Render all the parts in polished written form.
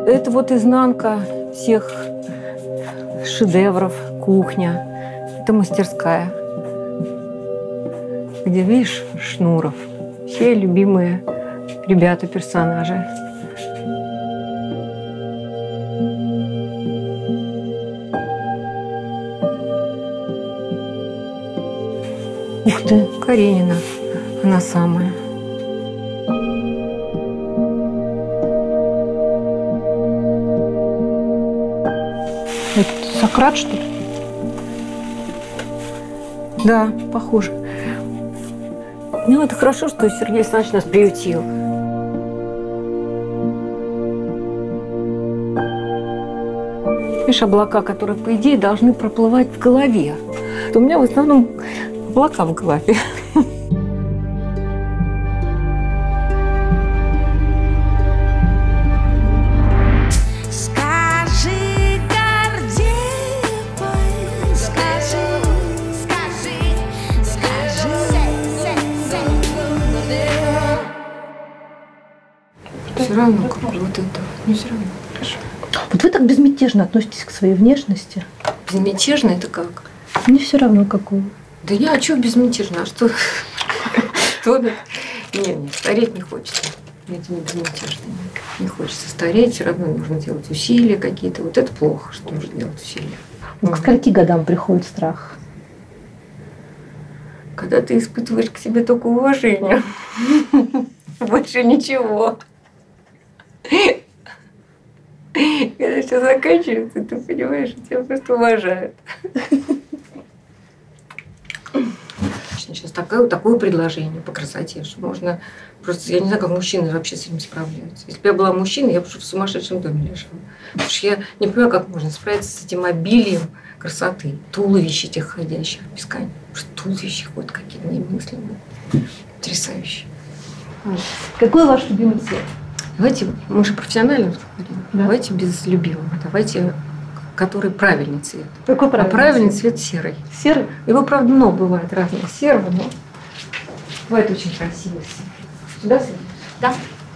Это вот изнанка всех шедевров, кухня. Это мастерская, где, видишь, Шнуров. Все любимые ребята, персонажи. Ух ты, Каренина. Она самая. Это Сократ, что ли? Да, похоже. Ну, это хорошо, что Сергей Александрович нас приютил. Видишь, облака, которые, по идее, должны проплывать в голове. У меня в основном облака в голове. Все равно, как вот это. Не все равно. Хорошо. Вот вы так безмятежно относитесь к своей внешности. Безмятежно это как? Мне все равно, какую. Да я, а что безмятежно? А что? Нет, стареть не хочется. Это не безмятежно. Не хочется стареть, все равно нужно делать усилия какие-то. Вот это плохо, что нужно делать усилия. К скольки годам приходит страх? Когда ты испытываешь к себе только уважение. Больше ничего. Когда все заканчивается, ты понимаешь, что тебя просто уважают. Сейчас такое предложение по красоте, что можно просто... Я не знаю, как мужчины вообще с этим справляются. Если бы я была мужчиной, я бы в сумасшедшем доме лежала. Потому что я не понимаю, как можно справиться с этим обилием красоты. Туловищ этих ходящих бесконечно. Туловища ходят какие-то немыслимые. Потрясающие. Какой ваш любимый цвет? Давайте, мы же профессионально говорим, да. Давайте без любимого, давайте, который правильный цвет. Какой правильный? А правильный цвет серый. Серый? Его, правда, много бывает разных серого, но бывает очень красивый серый. Сюда садимся? Да.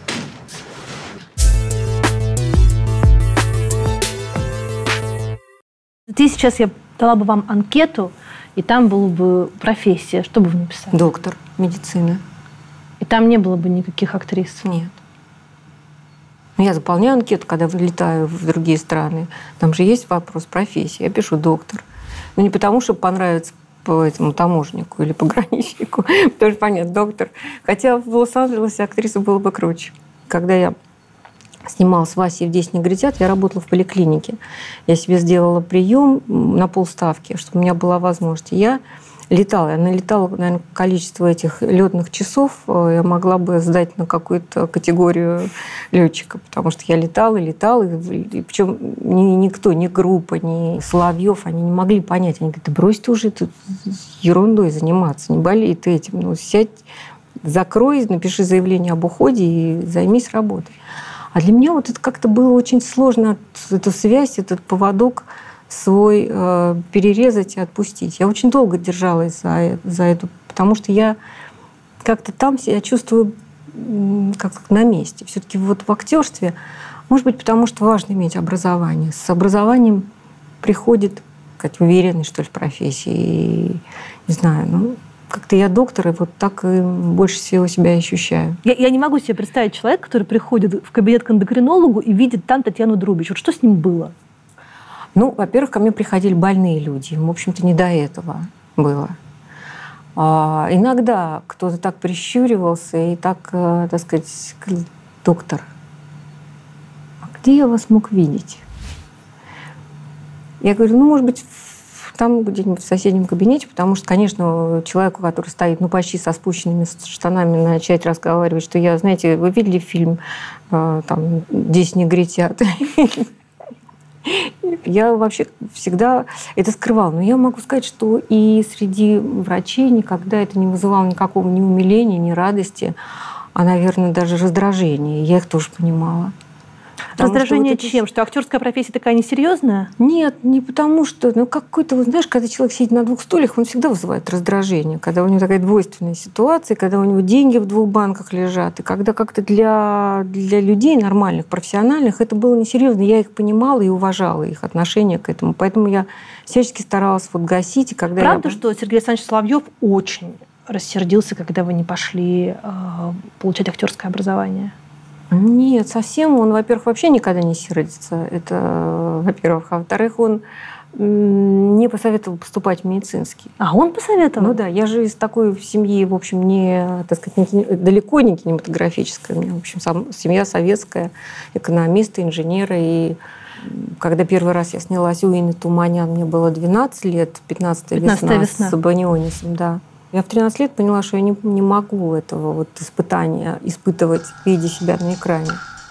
Сейчас я дала бы вам анкету, и там была бы профессия. Что бы вы написали? Доктор медицины. И там не было бы никаких актрис? Нет. Я заполняю анкету, когда вылетаю в другие страны. Там же есть вопрос профессии. Я пишу доктор. Но не потому, чтобы понравиться по этому таможеннику или пограничнику, потому что, понятно, доктор. Хотя в Лос-Анджелесе актриса было бы круче. Когда я снималась с Васей в «10 негритят», я работала в поликлинике. Я себе сделала прием на полставки, чтобы у меня была возможность. Я летала. Я налетала, наверное, количество этих летных часов я могла бы сдать на какую-то категорию летчика, потому что я летала, и причем никто, ни группа, ни Соловьев, они не могли понять. Они говорят, да брось ты уже тут ерундой заниматься, не болей ты этим. Ну, сядь, закрой, напиши заявление об уходе и займись работой. А для меня вот это как-то было очень сложно, эту связь, этот поводок свой перерезать и отпустить. Я очень долго держалась за эту, потому что я как-то там себя чувствую как на месте. Все-таки вот в актерстве, может быть, потому что важно иметь образование. С образованием приходит какая-то уверенность, что ли, в профессии. И, не знаю, ну, как-то я доктор, и вот так и больше всего себя ощущаю. Я не могу себе представить человека, который приходит в кабинет к эндокринологу и видит там Татьяну Друбич. Вот что с ним было? Ну, во-первых, ко мне приходили больные люди. Им, в общем-то, не до этого было. Иногда кто-то так прищуривался и так, так сказать, доктор, а где я вас мог видеть? Я говорю, ну, может быть, там где-нибудь в соседнем кабинете, потому что, конечно, человеку, который стоит, ну, почти со спущенными штанами, начать разговаривать, что я, знаете, вы видели фильм там «10 негритят»? Я вообще всегда это скрывала. Но я могу сказать, что и среди врачей никогда это не вызывало никакого ни умиления, ни радости, а, наверное, даже раздражения. Я их тоже понимала. Раздражение вот чем? Что актерская профессия такая несерьезная? Нет, не потому что... какой-то, знаешь, когда человек сидит на двух стульях, он всегда вызывает раздражение. Когда у него такая двойственная ситуация, когда у него деньги в двух банках лежат, и когда как-то для людей нормальных, профессиональных, это было несерьезно. Я их понимала и уважала, их отношение к этому. Поэтому я всячески старалась гасить. И когда Правда, что Сергей Александрович Соловьев очень рассердился, когда вы не пошли получать актерское образование? Нет, совсем. Он, во-первых, вообще никогда не сердится. Это, во-первых. А во-вторых, он не посоветовал поступать в медицинский. А он посоветовал? Ну да, я же из такой семьи, в общем, далеко не кинематографическая. У меня, в общем, семья советская, экономисты, инженеры. И когда первый раз я снялась у Инны Туманян, мне было 12 лет, 15-я весна. С Банионисом, да. Я в 13 лет поняла, что я не могу этого испытания испытывать, видя себя на экране.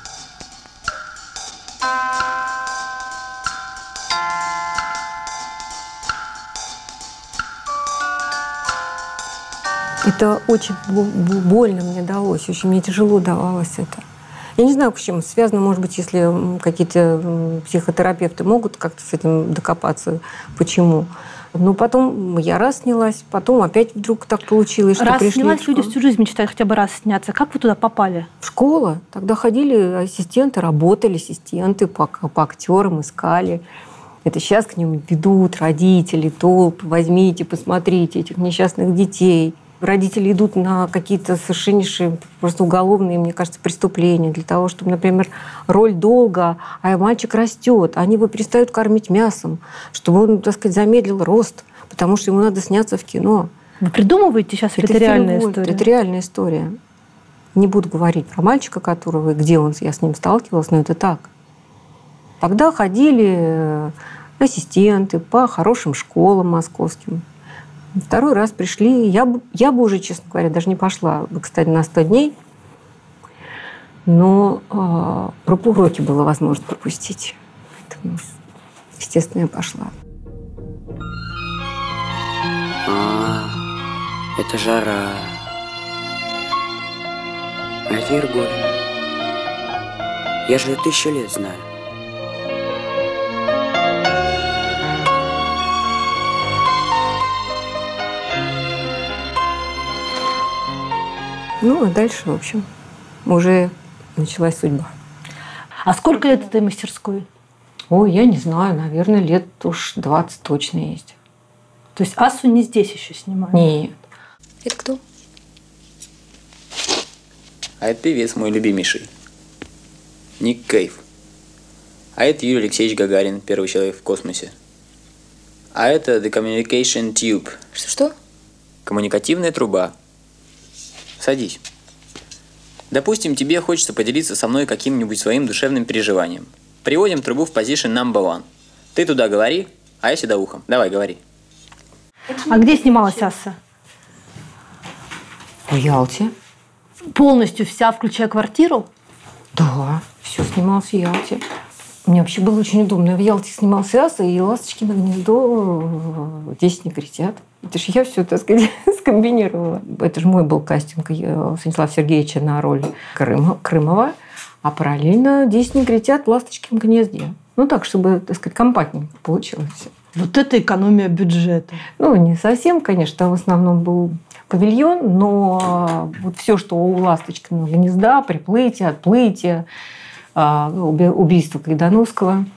Это очень больно мне далось, очень мне тяжело давалось это. Я не знаю, с чем связано, может быть, если какие-то психотерапевты могут как-то с этим докопаться, почему. Но потом я раз снялась, потом опять вдруг так получилось, что пришли. Раз снялась, люди всю жизнь мечтают хотя бы раз сняться. Как вы туда попали? В школу. Тогда ходили ассистенты, работали ассистенты по актерам, искали. Это сейчас к ним ведут родители, толпы. Возьмите, посмотрите этих несчастных детей. Родители идут на какие-то совершеннейшие, просто уголовные, мне кажется, преступления для того, чтобы, например, роль долго, а мальчик растет, они его перестают кормить мясом, чтобы он, так сказать, замедлил рост, потому что ему надо сняться в кино. Вы придумываете сейчас, или это реальная история? Это реальная история. Не буду говорить про мальчика, которого, где я с ним сталкивалась, но это так. Тогда ходили ассистенты по хорошим школам московским. Второй раз пришли. Я бы уже, честно говоря, даже не пошла, кстати, на 100 дней. Но уроки было возможно пропустить. Поэтому, естественно, я пошла. Это жара. А это Ергорина. Я же ее 1000 лет знаю. Ну, а дальше, в общем, уже началась судьба. А сколько лет этой мастерской? Ой, я не знаю, наверное, лет уж 20 точно есть. То есть Асу не здесь еще снимают? Нет. Это кто? А это певец мой любимейший. Ник Кейв. А это Юрий Алексеевич Гагарин, первый человек в космосе. А это The Communication Tube. Что? Коммуникативная труба. Садись. Допустим, тебе хочется поделиться со мной каким-нибудь своим душевным переживанием. Приводим трубу в position number 1. Ты туда говори, а я сюда ухом. Давай, говори. А где снималась Аса? В Ялте. Полностью вся, включая квартиру? Да, все снималось в Ялте. Мне вообще было очень удобно. В Ялте снимался Аса, и «Ласточкино гнездо» 10 негритят. Это же я все, так сказать, скомбинировала. Это же мой был кастинг Станислава Сергеевича на роль Крымова, а параллельно 10 негритят в «Ласточкином гнезде». Ну так, чтобы, так сказать, компактненько получилось все. Вот это экономия бюджета. Ну, не совсем, конечно, там в основном был павильон, но вот все, что у «Ласточкиного гнезда», приплытие, отплытие, убийство Кайдановского.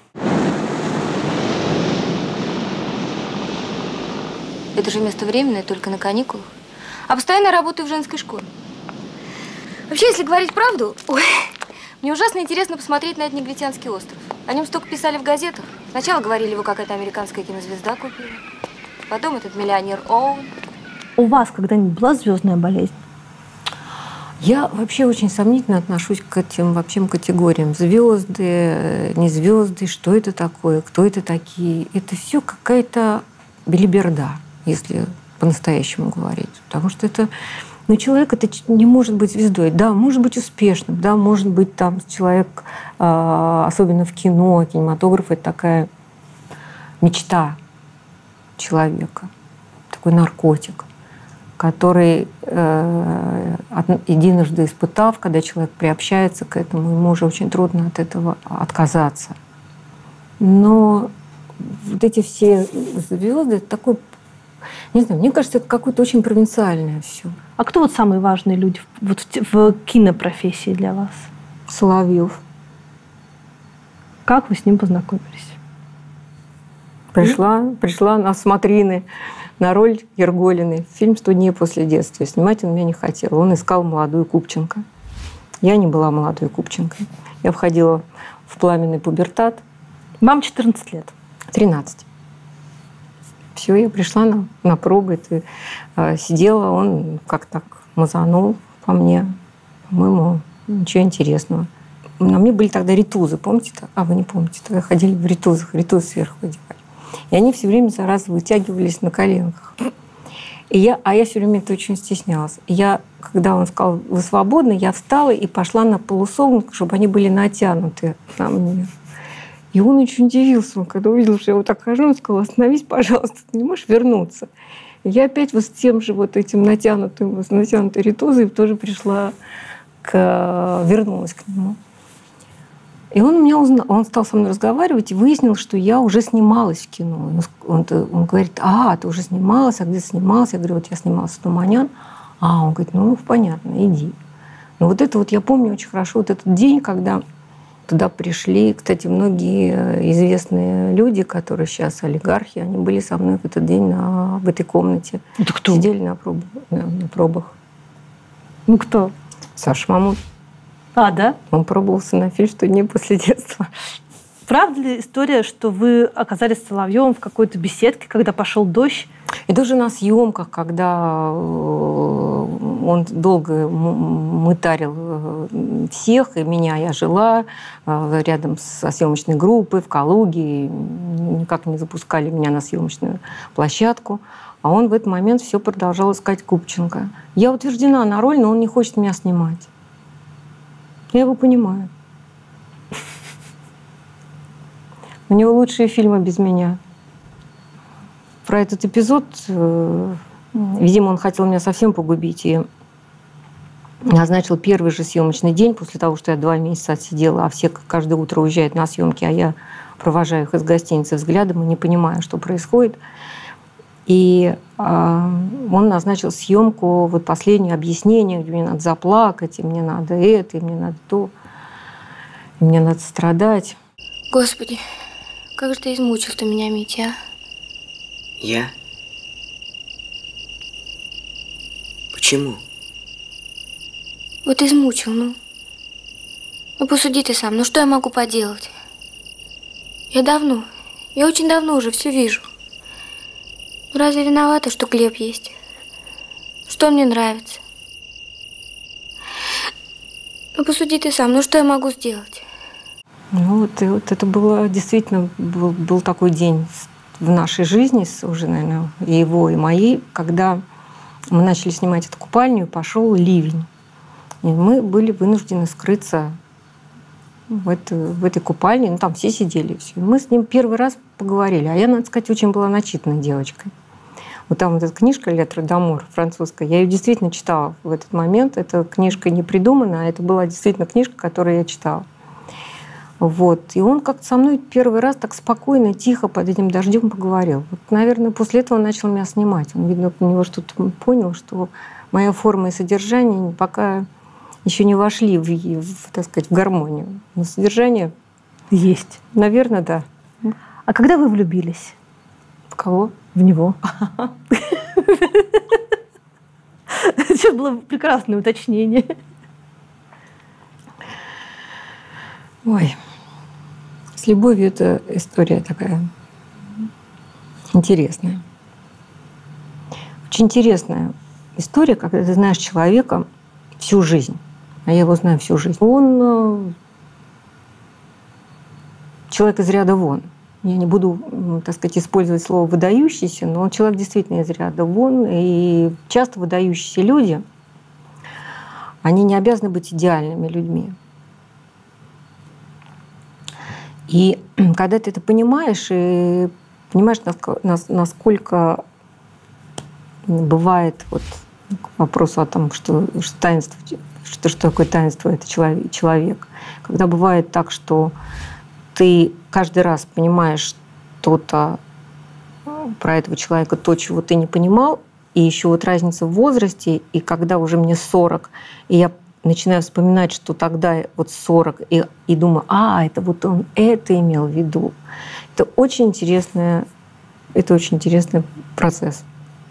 Это же место временное, только на каникулах. А постоянно работаю в женской школе. Вообще, если говорить правду, мне ужасно интересно посмотреть на этот негритянский остров. О нем столько писали в газетах. Сначала говорили, его какая-то американская кинозвезда купила. Потом этот миллионер Оуэн. У вас когда-нибудь была звездная болезнь? Я вообще очень сомнительно отношусь к этим вообще категориям. Звезды, не звезды, что это такое, кто это такие. Это все какая-то белиберда, если по-настоящему говорить. Потому что это... Но человек это не может быть звездой. Да, может быть успешным, да, может быть там человек, особенно в кино, кинематограф, это такая мечта человека, такой наркотик. который, единожды испытав, когда человек приобщается к этому, ему уже очень трудно от этого отказаться. Но вот эти все звезды, это такой, не знаю, мне кажется, это какое-то очень провинциальное все. А кто вот самые важные люди вот в кинопрофессии для вас? Соловьев. Как вы с ним познакомились? Пришла на смотрины на роль Ерголиной. Фильм «100 дней после детства». Снимать он меня не хотел. Он искал молодую Купченко. Я не была молодой Купченкой. Я входила в пламенный пубертат. Вам 14 лет? 13. Все, я пришла на пробы. Сидела, он как так мазанул по мне. По-моему, ничего интересного. На мне были тогда ритузы, помните? Вы не помните? Тогда ходили в ритузах, ритузы сверху одевали. И они все время, зараза, вытягивались на коленках. Я все время это очень стеснялась. Когда он сказал, вы свободны, я встала и пошла на полусогнутых, чтобы они были натянуты на мне. И он очень удивился, когда увидел, что я вот так хожу, он сказал, остановись, пожалуйста, ты не можешь вернуться. И я опять вот с тем же вот этим натянутой ритузой тоже вернулась к нему. И он меня узнал, он стал со мной разговаривать и выяснил, что я уже снималась в кино. Он говорит, ты уже снималась, а где снималась? Я говорю, вот я снималась в «Туманян». Он говорит, понятно, иди. Но вот это вот я помню очень хорошо, вот этот день, когда туда пришли, кстати, многие известные люди, которые сейчас олигархи, они были со мной в этот день в этой комнате. Это кто? Сидели на пробах. Кто? Саша Мамут. Да? Он пробовался на фильм «100 дней после детства». Правда ли история, что вы оказались с Соловьевым в какой-то беседке, когда пошел дождь? И даже на съемках, когда он долго мытарил всех, и меня, я жила рядом со съемочной группой в Калуге, никак не запускали меня на съемочную площадку. А он в этот момент все продолжал искать Купченко. Я утверждена на роль, но он не хочет меня снимать. Я его понимаю. У него лучшие фильмы без меня. Про этот эпизод, видимо, он хотел меня совсем погубить и назначил первый же съемочный день после того, что я 2 месяца отсидела, а все каждое утро уезжают на съемки, а я провожаю их из гостиницы взглядом и не понимаю, что происходит. И он назначил съемку, вот последнее объяснение, где мне надо заплакать, и мне надо это, и мне надо то, и мне надо страдать. Господи, как же ты измучил ты меня, Митя, Я? Почему? Вот измучил, посуди ты сам, что я могу поделать? Я очень давно уже все вижу. Разве виновата, что Глеб есть? Что мне нравится? Посуди ты сам, что я могу сделать? Вот это было действительно был такой день в нашей жизни, уже, наверное, и его, и моей, когда мы начали снимать эту купальню, пошел ливень. И мы были вынуждены скрыться в этой купальне. Там все сидели. Все. И мы с ним первый раз поговорили. А я, надо сказать, очень была начитанной девочкой. Вот там вот эта книжка «Летр Дамор» французская, я ее действительно читала в этот момент. Эта книжка не придумана, а это была действительно книжка, которую я читала. Вот. И он как-то со мной первый раз так спокойно, тихо под этим дождем поговорил. Вот, наверное, после этого он начал меня снимать. Он, видно, у него что-то понял, что моя форма и содержание пока еще не вошли так сказать, в гармонию. Но содержание есть. Наверное, да. А когда вы влюбились? В кого? В него. Это было прекрасное уточнение. Ой, с любовью эта история такая интересная. Очень интересная история, когда ты знаешь человека всю жизнь. А я его знаю всю жизнь. Он человек из ряда вон. Я не буду, так сказать, использовать слово «выдающийся», но он человек действительно из ряда вон. И часто выдающиеся люди, они не обязаны быть идеальными людьми. И когда ты это понимаешь, и понимаешь, насколько бывает вот к вопросу о том, что таинство, что такое таинство, это человек. Когда бывает так, что ты каждый раз понимаешь что-то про этого человека, то, чего ты не понимал, и еще вот разница в возрасте, и когда уже мне 40, и я начинаю вспоминать, что тогда вот 40, и думаю, это вот он это имел в виду. Это очень интересный процесс.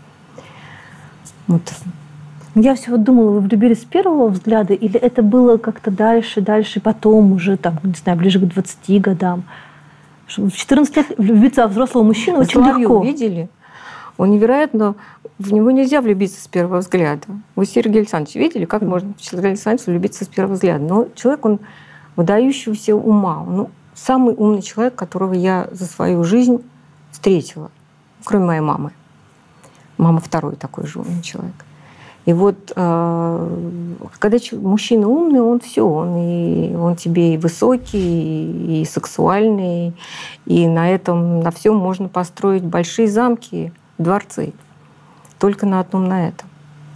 Вот. Я все вот думала, вы влюбились с первого взгляда, или это было как-то дальше, и потом уже, там, не знаю, ближе к 20 годам? В 14 лет влюбиться в взрослого мужчину очень легко. Видели? Он невероятно... В него нельзя влюбиться с первого взгляда. Вы Сергея Александровича видели, как можно в Сергея Александровича влюбиться с первого взгляда? Но человек, он выдающегося ума. Ну, самый умный человек, которого я за свою жизнь встретила, кроме моей мамы. Мама второй такой же умный человек. И вот когда мужчина умный, он все, он тебе и высокий, и сексуальный, и на всем можно построить большие замки, дворцы. Только на одном на этом.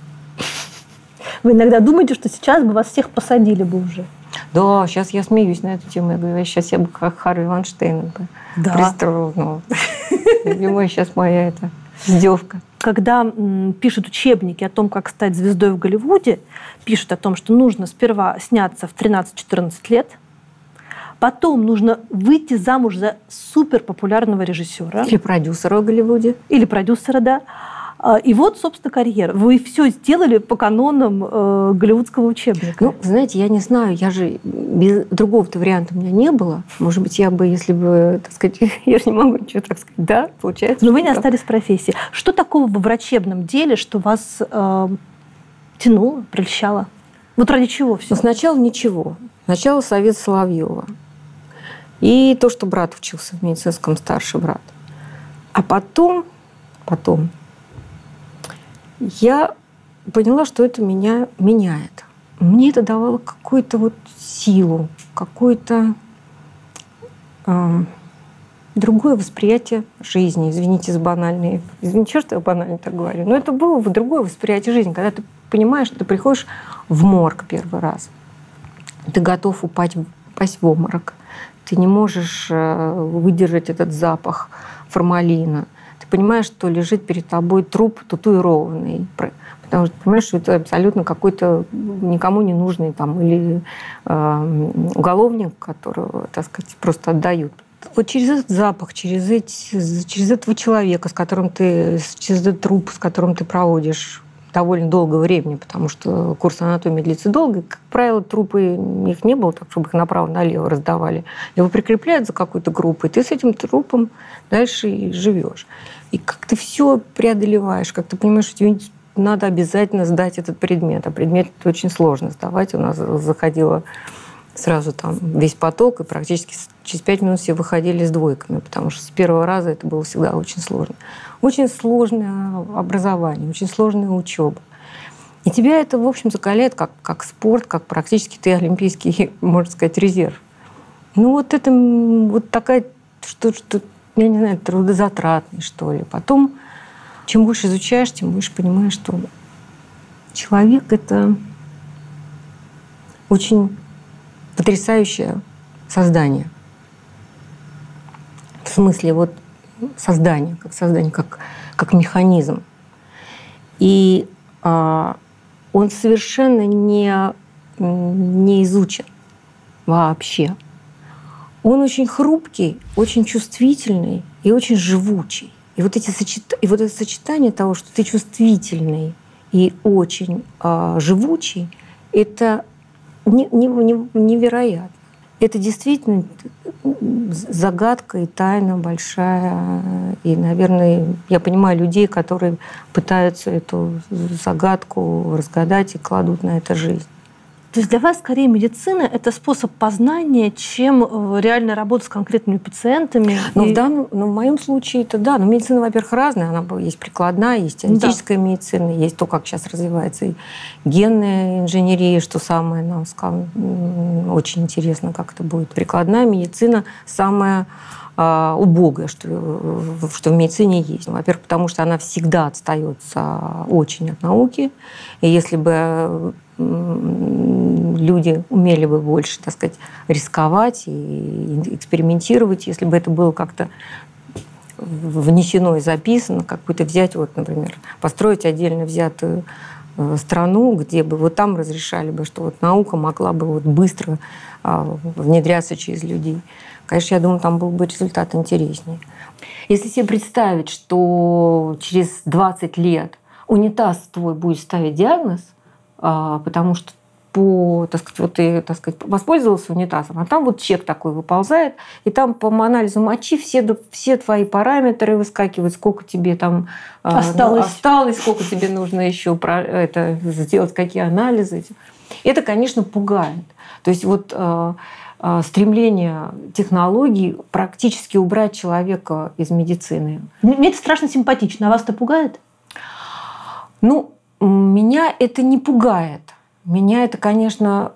Вы иногда думаете, что сейчас бы вас всех посадили бы уже? Да, сейчас я смеюсь на эту тему. Я говорю, сейчас я бы как Харви Вайнштейн пристроила. Любимая сейчас моя эта издевка. Когда пишут учебники о том, как стать звездой в Голливуде, пишут о том, что нужно сперва сняться в 13-14 лет, потом нужно выйти замуж за суперпопулярного режиссера. Или продюсера в Голливуде. Или продюсера, да. И вот, собственно, карьера. Вы все сделали по канонам голливудского учебника. Ну, знаете, я не знаю, я же без другого-то варианта у меня не было. Может быть, я бы, если бы, так сказать, я же не могу ничего так сказать, да, получается. Но вы не остались в профессии. Что такого во врачебном деле, что вас тянуло, прельщало? Вот ради чего все? Ну, сначала ничего. Сначала совет Соловьева. И то, что брат учился в медицинском, старший брат. А потом я поняла, что это меня меняет. Мне это давало какую-то вот силу, какое-то другое восприятие жизни. Извините за банальные... Извините, что я банально так говорю. Но это было другое восприятие жизни, когда ты понимаешь, что ты приходишь в морг первый раз. Ты готов упасть в обморок. Ты не можешь выдержать этот запах формалина. Ты понимаешь, что лежит перед тобой труп татуированный. Потому что ты понимаешь, что это абсолютно какой-то никому не нужный там, или уголовник, которого, так сказать, просто отдают. Вот через этот запах, через этого человека, через этот труп, с которым ты проводишь довольно долгое время, потому что курс анатомии длится долго. Как правило, трупы, их не было так, чтобы их направо-налево раздавали. Его прикрепляют за какой-то группой, и ты с этим трупом дальше и живешь. И как ты все преодолеваешь, как ты понимаешь, что тебе надо обязательно сдать этот предмет. А предмет очень сложно сдавать. У нас заходило сразу там весь поток, и практически через 5 минут все выходили с двойками, потому что с первого раза это было всегда очень сложно. Очень сложное образование, очень сложная учеба. И тебя это, в общем, закаляет как спорт, как практически ты олимпийский, можно сказать, резерв. Ну вот это вот такая, что я не знаю, трудозатратный, что ли. Потом, чем больше изучаешь, тем больше понимаешь, что человек — это очень потрясающее создание. В смысле, вот создание, как механизм. И он совершенно не изучен вообще. Он очень хрупкий, очень чувствительный и очень живучий. И вот это сочетание того, что ты чувствительный и очень живучий, это невероятно. Это действительно загадка и тайна большая. И, наверное, я понимаю людей, которые пытаются эту загадку разгадать и кладут на это жизнь. То есть для вас скорее медицина — это способ познания, чем реальная работа с конкретными пациентами? В моем случае это да. Но медицина, во-первых, разная. Она есть прикладная, есть теоретическая медицина, есть то, как сейчас развивается и генная инженерия, что самое, очень интересно, как это будет. Прикладная медицина самая убогое, что в медицине есть. Во-первых, потому что она всегда отстается очень от науки. И если бы люди умели бы больше, так сказать, рисковать и экспериментировать, если бы это было как-то внесено и записано, какую-то взять, вот, например, построить отдельно взятую страну, где бы вот там разрешали бы, что вот наука могла бы вот быстро внедряться через людей. Конечно, я думаю, там был бы результат интереснее. Если себе представить, что через 20 лет унитаз твой будет ставить диагноз, потому что так сказать, вот ты, так сказать, воспользовался унитазом, а там вот чек такой выползает, и там по анализу мочи все твои параметры выскакивают, сколько тебе там осталось, сколько тебе нужно еще сделать, какие анализы. Это, конечно, пугает. То есть вот стремление технологий практически убрать человека из медицины. Мне это страшно симпатично. А вас это пугает? Ну, меня это не пугает. Меня это, конечно,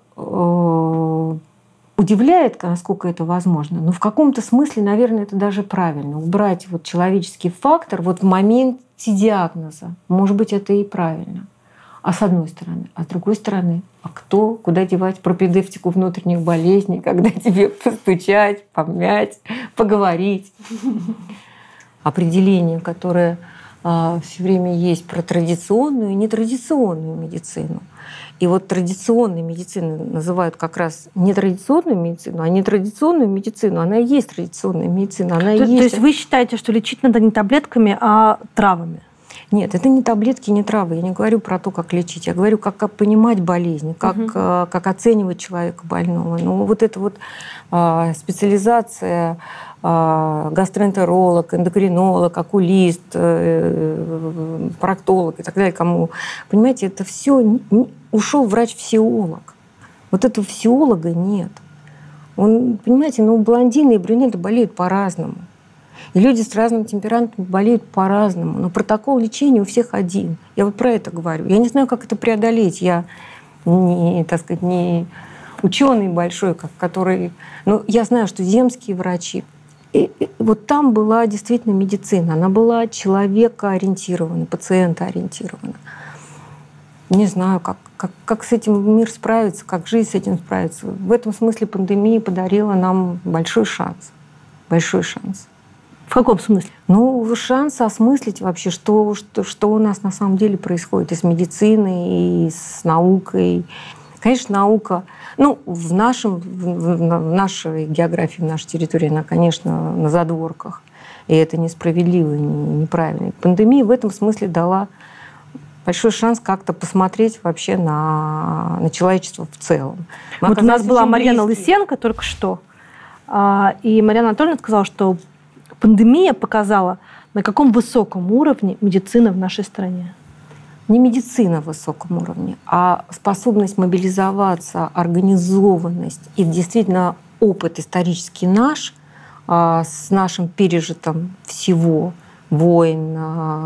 удивляет, насколько это возможно. Но в каком-то смысле, наверное, это даже правильно. Убрать вот человеческий фактор вот в моменте диагноза. Может быть, это и правильно. А с одной стороны. А с другой стороны, куда девать пропедевтику внутренних болезней, когда тебе постучать, помять, поговорить? Определение, которое все время есть про традиционную и нетрадиционную медицину. И вот традиционной медициной называют как раз нетрадиционную медицину, а нетрадиционную медицину, она и есть традиционная медицина. То есть вы считаете, что лечить надо не таблетками, а травами? Нет, это не таблетки, не травы. Я не говорю про то, как лечить. Я говорю, как понимать болезнь, как оценивать человека больного. Ну, вот эта вот специализация гастроэнтеролог, эндокринолог, окулист, проктолог и так далее, кому... Понимаете, это все ушел врач-физиолог. Вот этого физиолога нет. Он, понимаете, блондины и брюнеты болеют по-разному. И люди с разным темпераментом болеют по-разному. Но протокол лечения у всех один. Я вот про это говорю. Я не знаю, как это преодолеть. Я не, так сказать, не ученый большой, который... Но я знаю, что земские врачи, и вот там была действительно медицина. Она была человекоориентирована, пациентоориентирована. Не знаю, как с этим мир справится, как жизнь с этим справится. В этом смысле пандемия подарила нам большой шанс. Большой шанс. В каком смысле? Ну, шанс осмыслить вообще, что у нас на самом деле происходит и с медициной, и с наукой. Конечно, наука, в нашей географии, в нашей территории, она, конечно, на задворках. И это несправедливо и неправильно. Пандемия в этом смысле дала большой шанс как-то посмотреть вообще на человечество в целом. Вот у нас была Марьяна Лысенко только что, и Марьяна Анатольевна сказала, что пандемия показала, на каком высоком уровне медицина в нашей стране. Не медицина в высоком уровне, а способность мобилизоваться, организованность и действительно опыт исторический наш с нашим пережитым всего войн,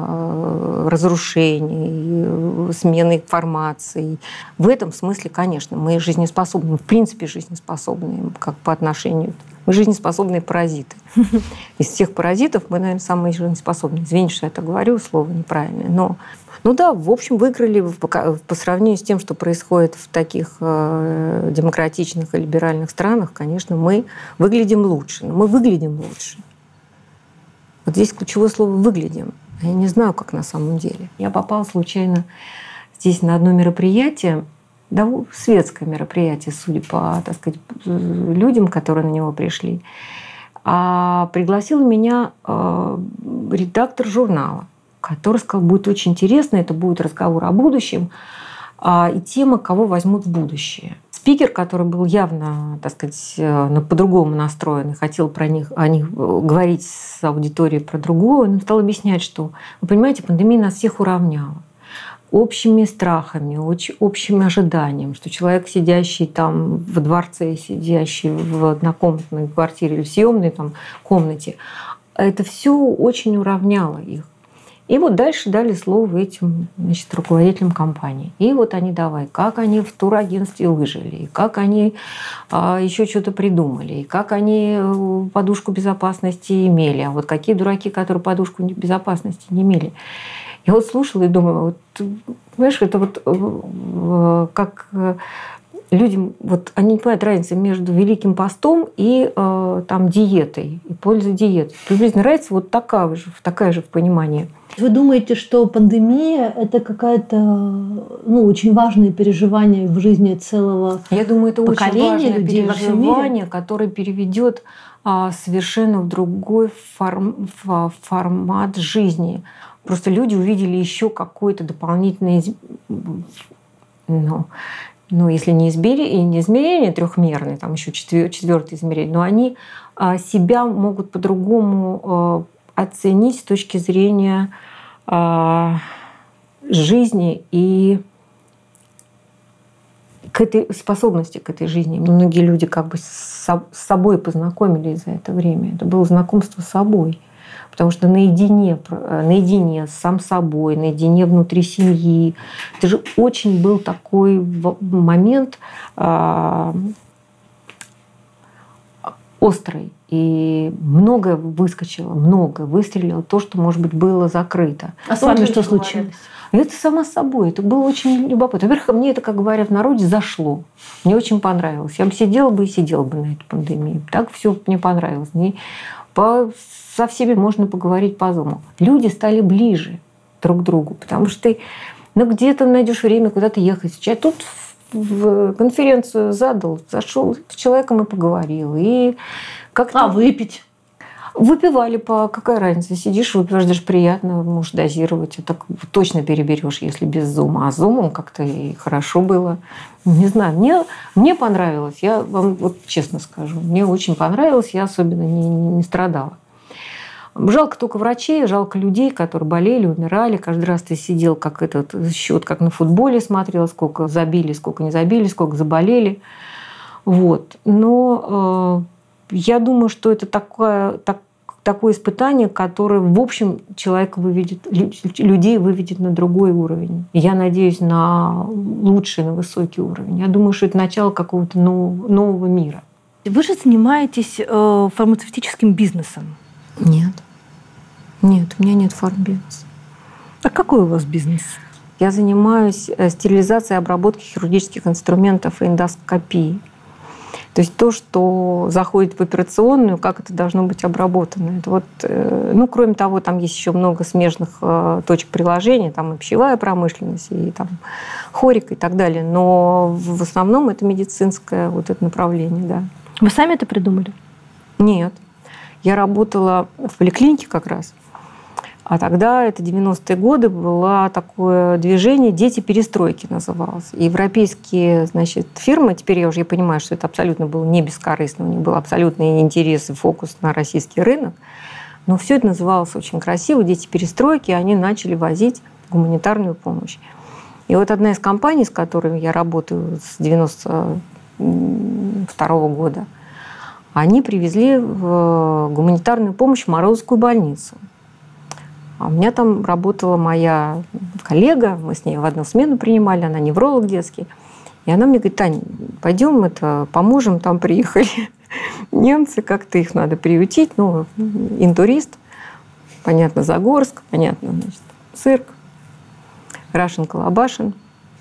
разрушений, смены информации. В этом смысле, конечно, мы жизнеспособны, в принципе жизнеспособны, как по отношению... Мы жизнеспособные паразиты. Из всех паразитов мы, наверное, самые жизнеспособные. Извините, что я это говорю, слово неправильное. Но, да, в общем, выиграли по сравнению с тем, что происходит в таких демократичных и либеральных странах, конечно, мы выглядим лучше. Но мы выглядим лучше. Вот здесь ключевое слово «выглядим». Я не знаю, как на самом деле. Я попала случайно здесь на одно мероприятие, светское мероприятие, судя по, так сказать, людям, которые на него пришли. А пригласила меня редактор журнала, который сказал, будет очень интересно, это будет разговор о будущем, и тема, кого возьмут в будущее. Спикер, который был явно, так сказать, по-другому настроен и хотел о них говорить с аудиторией про другое, он стал объяснять, что, вы понимаете, пандемия нас всех уравняла общими страхами, общим ожиданием, что человек, сидящий там в дворце, сидящий в однокомнатной квартире или в съемной там комнате, это все очень уравняло их. И вот дальше дали слово этим, значит, руководителям компании. И вот они давай, как они в турагентстве выжили, и как они еще что-то придумали, и как они подушку безопасности имели. А вот какие дураки, которые подушку безопасности не имели. Я вот слушала и думала, вот, понимаешь, это вот как людям, вот они не понимают разницы между Великим постом и там диетой, и пользой диеты. Приблизительно разница вот такая же в понимании. Вы думаете, что пандемия – это какое-то очень важное переживание в жизни целого поколения? Я думаю, это очень важное людей переживание, которое переведет совершенно в другой формат жизни. Просто люди увидели еще какой-то дополнительный, если не измерение трехмерное, там еще четвертое измерение, но они себя могут по-другому оценить с точки зрения жизни и к этой способности к этой жизни. Многие люди как бы с собой познакомились за это время. Это было знакомство с собой. Потому что наедине с сам собой, наедине внутри семьи. Это же очень был такой момент острый. И многое выскочило, многое выстрелило, то, что, может быть, было закрыто. А с вами что случилось? Это само собой. Это было очень любопытно. Во-первых, мне это, как говорят в народе, зашло. Мне очень понравилось. Я бы сидела бы на этой пандемии. Так все мне понравилось. Со всеми можно поговорить по Зуму. Люди стали ближе друг к другу, потому что ты где-то найдешь время куда-то ехать. А тут в конференцию зашел с человеком и поговорил. И как-то... выпить? Выпивали какая разница? Сидишь, выпиваешь, даже приятно, можешь дозировать. Это точно переберешь, если без зума. А зумом как-то и хорошо было. Не знаю, мне понравилось. Я вам вот честно скажу. Мне очень понравилось. Я особенно не страдала. Жалко только врачей, жалко людей, которые болели, умирали. Каждый раз ты сидел, как этот счет, как на футболе смотрел, сколько забили, сколько не забили, сколько заболели. Вот. Но я думаю, что это такое испытание, которое, в общем, людей выведет на другой уровень. Я надеюсь, на лучший, на высокий уровень. Я думаю, что это начало какого-то нового мира. Вы же занимаетесь фармацевтическим бизнесом. Нет, у меня нет фармбизнеса. А какой у вас бизнес? Я занимаюсь стерилизацией и обработкой хирургических инструментов и эндоскопией. То есть то, что заходит в операционную, как это должно быть обработано. Это вот, кроме того, там есть еще много смежных точек приложения, там и пищевая промышленность, и там хорика и так далее. Но в основном это медицинское вот это направление, да. Вы сами это придумали? Нет. Я работала в поликлинике как раз. А тогда, это 90-е годы, было такое движение «Дети перестройки» называлось. И европейские, фирмы, теперь я уже понимаю, что это абсолютно было не бескорыстно, у них был абсолютный интерес и фокус на российский рынок. Но все это называлось очень красиво «Дети перестройки», и они начали возить гуманитарную помощь. И вот одна из компаний, с которыми я работаю с 92-го года, они привезли гуманитарную помощь в Морозовскую больницу. А у меня там работала моя коллега, мы с ней в одну смену принимали, она невролог детский. И она мне говорит: Тань, пойдем поможем, там приехали немцы, как-то их надо приютить. Интурист, понятно, Загорск, понятно, цирк, Рашин-Колобашин.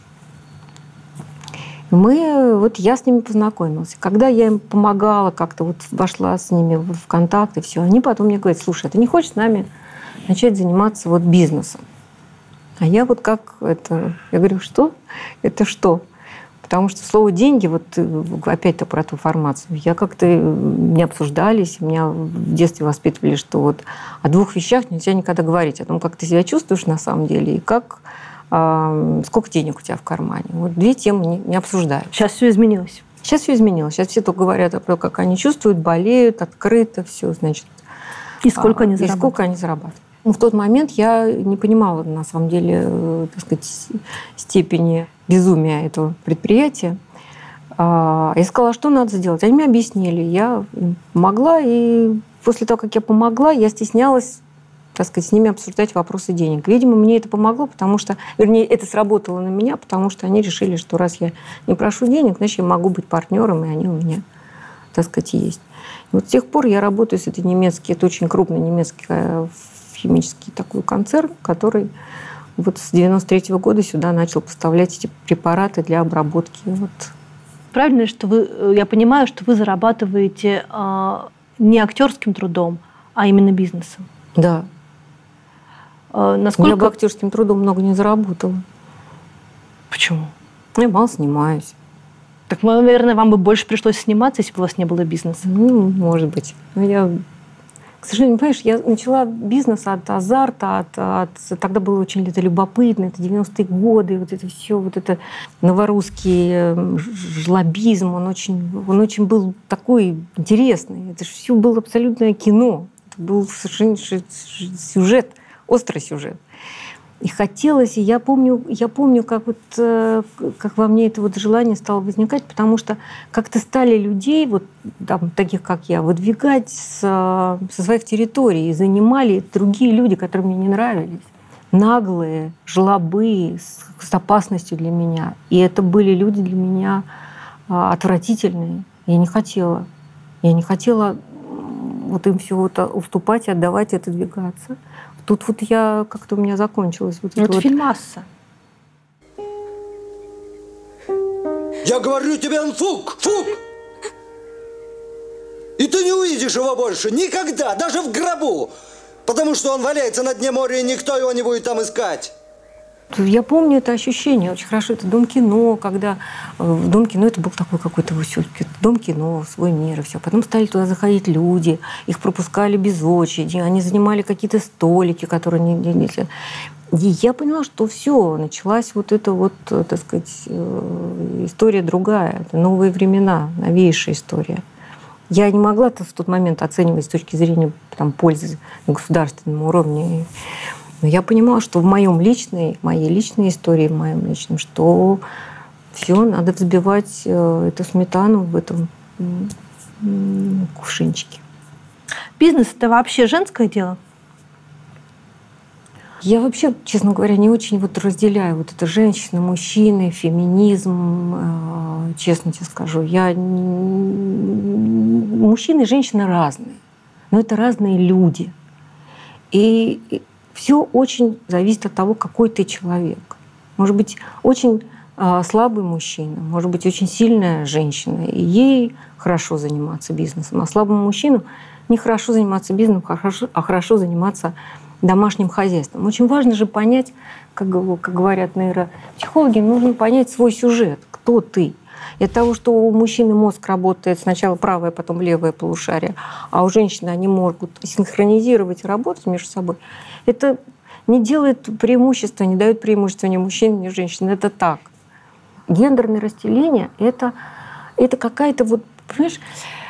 Я с ними познакомилась. Когда я им помогала, как-то вошла с ними в контакт и все, они потом мне говорят: слушай, а ты не хочешь с нами начать заниматься бизнесом? А я я говорю: что? Это что? Потому что слово «деньги», опять-то про ту формацию, я как-то не обсуждались. Меня в детстве воспитывали, что о двух вещах нельзя никогда говорить. О том, как ты себя чувствуешь на самом деле, и сколько денег у тебя в кармане. Две темы не обсуждают. Сейчас все изменилось. Сейчас все изменилось. Сейчас все только говорят о том, как они чувствуют, болеют, открыто, все, И сколько они зарабатывают. И сколько они зарабатывают. В тот момент я не понимала, на самом деле, степени безумия этого предприятия. Я сказала, что надо сделать. Они мне объяснили. Я им помогла, и после того, как я помогла, я стеснялась так сказать, с ними обсуждать вопросы денег. Видимо, мне это помогло, потому что, вернее, это сработало на меня, потому что они решили, что раз я не прошу денег, значит, я могу быть партнером, и они у меня, так сказать, есть. И вот с тех пор я работаю с этой немецкой, это очень крупный немецкий химический такой концерн, который вот с 93 года сюда начал поставлять эти препараты для обработки. Вот. Правильно, что я понимаю, что вы зарабатываете не актерским трудом, а именно бизнесом. Да. Насколько... Я бы актерским трудом много не заработала. Почему? Я мало снимаюсь. Так, наверное, вам бы больше пришлось сниматься, если бы у вас не было бизнеса. Ну, может быть. Но я, к сожалению, понимаешь, я начала бизнес от азарта, тогда было очень это любопытно, это 90-е годы, вот это все, вот это новорусский жлобизм, он очень был такой интересный. Это же все было абсолютное кино. Это был совершенно сюжет, острый сюжет. И хотелось, и я помню, как во мне это вот желание стало возникать, потому что как-то стали людей, вот там, таких как я, выдвигать со своих территорий, и занимали другие люди, которые мне не нравились. Наглые, жлобы, с опасностью для меня. И это были люди для меня отвратительные. Я не хотела вот им все это уступать, отдавать, отодвигаться. Тут вот как-то у меня закончилось. Вот это фильмасса. Я говорю тебе, он фук! И ты не увидишь его больше никогда, даже в гробу. Потому что он валяется на дне моря, и никто его не будет там искать. Я помню это ощущение очень хорошо. Это Дом кино, когда в Дом кино это был такой какой-то все-таки Дом кино, свой мир и все. Потом стали туда заходить люди, их пропускали без очереди, они занимали какие-то столики, которые не. И я поняла, что все, началась вот эта вот, так сказать, история другая. Это новые времена, новейшая история. Я не могла в тот момент оценивать с точки зрения там, пользы на государственном уровне. Но я понимала, что в моей личной истории, в моем личном, что все, надо взбивать эту сметану в этом кувшинчике. Бизнес – это вообще женское дело? Я вообще, честно говоря, не очень вот разделяю вот это женщины, мужчины, феминизм, честно тебе скажу. Мужчины и женщины разные, но это разные люди. И все очень зависит от того, какой ты человек. Может быть, очень слабый мужчина, может быть, очень сильная женщина, и ей хорошо заниматься бизнесом, а слабому мужчину нехорошо заниматься бизнесом, а хорошо заниматься домашним хозяйством. Очень важно же понять, как говорят нейропсихологи, нужно понять свой сюжет, кто ты. И от того, что у мужчины мозг работает сначала правое, потом левое полушарие, а у женщины они могут синхронизировать и работать между собой, это не делает преимущества, не дает преимущества ни мужчин, ни женщин. Это так. Гендерное разделение — это какая-то вот, понимаешь,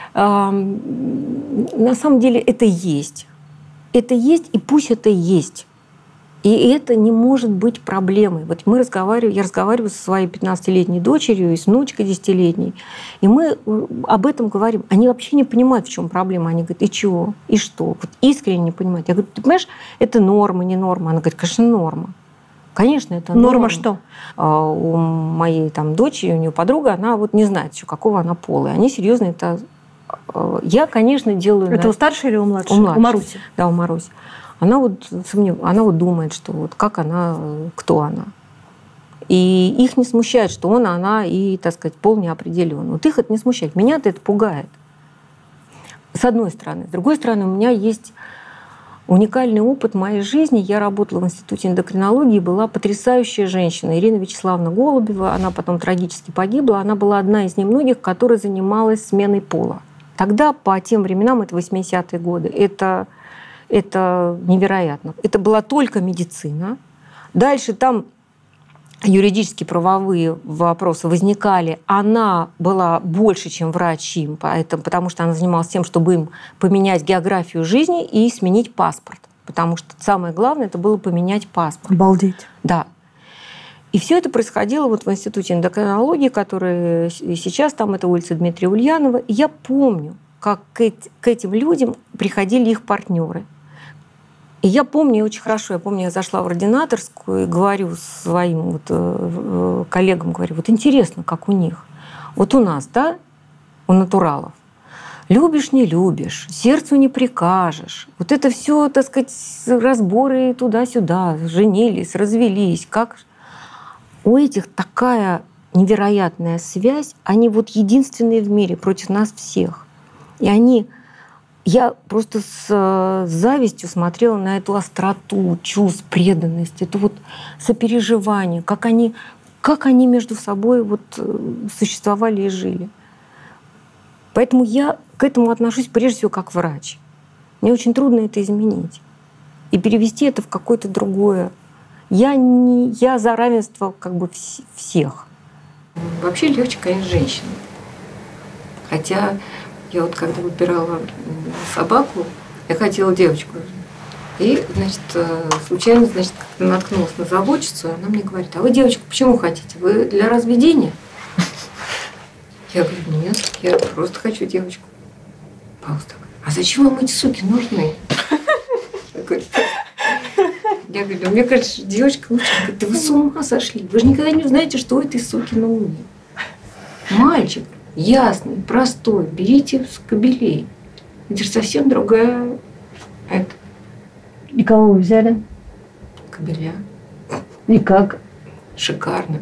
на самом деле это есть. Это есть, и пусть это есть. И это не может быть проблемой. Вот я разговариваю со своей 15-летней дочерью и с внучкой 10-летней, и мы об этом говорим. Они вообще не понимают, в чем проблема. Они говорят, и чего, и что? Вот искренне не понимают. Я говорю, ты понимаешь, это норма, не норма? Она говорит, конечно, норма. Конечно, это норма. Норма что? У моей там дочери, у нее подруга, она вот не знает еще, какого она пола. И они серьезно это... Я, конечно, делаю... Это у старшей или у младшей? У младшей. У Маруси? Да, у Маруси. Она вот думает, что вот как она, кто она. И их не смущает, что он, она и, так сказать, пол не определен. Вот их это не смущает. Меня-то это пугает. С одной стороны. С другой стороны, у меня есть уникальный опыт моей жизни. Я работала в Институте эндокринологии, была потрясающая женщина Ирина Вячеславовна Голубева. Она потом трагически погибла. Она была одна из немногих, которая занималась сменой пола. Тогда, по тем временам, это 80-е годы, это невероятно. Это была только медицина. Дальше там юридические правовые вопросы возникали. Она была больше, чем врачи, потому что она занималась тем, чтобы им поменять географию жизни и сменить паспорт. Потому что самое главное это было поменять паспорт. Обалдеть. Да. И все это происходило вот в Институте эндокринологии, который сейчас там, это улица Дмитрия Ульянова. И я помню, как к этим людям приходили их партнеры. И я помню очень хорошо, я зашла в ординаторскую и говорю своим коллегам, говорю, вот интересно, как у них. Вот у нас, да, у натуралов, любишь, не любишь, сердцу не прикажешь. Вот это все, так сказать, разборы туда-сюда, женились, развелись. Как у этих такая невероятная связь, они вот единственные в мире против нас всех. И я просто с завистью смотрела на эту остроту чувств, преданность, это вот сопереживание, как они между собой вот существовали и жили. Поэтому я к этому отношусь прежде всего как врач. Мне очень трудно это изменить и перевести это в какое-то другое. Я за равенство как бы всех. Вообще легче, конечно, женщинам. Хотя я вот когда выбирала собаку, я хотела девочку. И, значит, случайно, значит, как-то наткнулась на заводчицу, и она мне говорит, а вы девочку почему хотите? Вы для разведения? Я говорю, нет, я просто хочу девочку. Пауза такая, а зачем вам эти суки нужны? Я говорю, мне кажется, девочка лучше. Она говорит, да вы с ума сошли. Вы же никогда не узнаете, что у этой суки на уме. Мальчик ясный, простой, берите с кобелей. Это же совсем другая... И кого вы взяли? Кобеля. И как? Шикарно.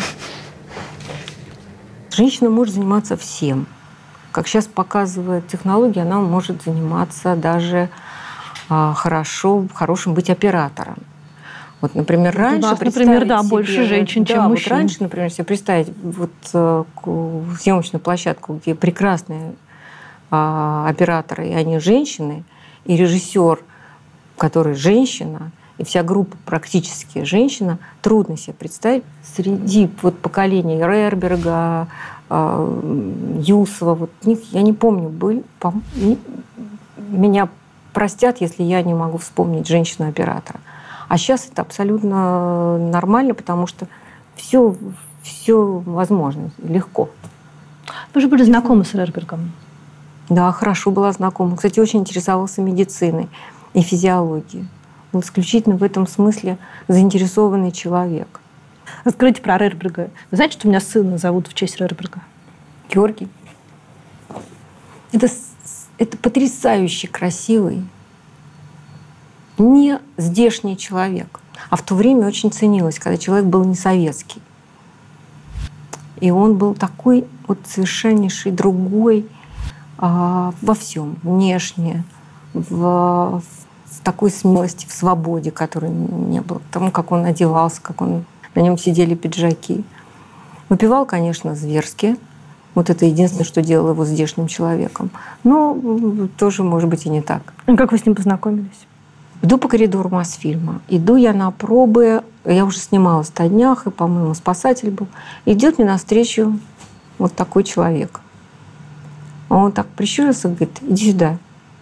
Женщина может заниматься всем. Как сейчас показывает технология, она может заниматься даже хорошим быть оператором. Вот, например, раньше... У нас, например, да, больше женщин, чем мужчин. Вот раньше, например, себе представить съемочную площадку, где прекрасные операторы, и они женщины, и режиссер, который женщина, и вся группа практически женщина, трудно себе представить среди вот поколений Рерберга, Юсова, вот них, я не помню, меня простят, если я не могу вспомнить женщину-оператора. А сейчас это абсолютно нормально, потому что все возможно, легко. Вы же были знакомы с Рербергом? Да, хорошо была знакома. Кстати, очень интересовался медициной и физиологией. Он исключительно в этом смысле заинтересованный человек. Расскажите про Рерберга. Вы знаете, что у меня сына зовут в честь Рерберга? Георгий. Это потрясающе красивый, не здешний человек. А в то время очень ценилось, когда человек был не советский. И он был такой вот совершеннейший, другой во всем, внешне, в такой смелости, в свободе, которой не было, тому, как он одевался, как на нем сидели пиджаки. Выпивал, конечно, зверски. Вот это единственное, что делало его здешним человеком. Но тоже, может быть, и не так. Как вы с ним познакомились? Иду по коридору Мосфильма. Иду я на пробы. Я уже снималась на днях, и, по-моему, спасатель был. Идет мне навстречу вот такой человек. Он так прищурился, говорит, иди сюда.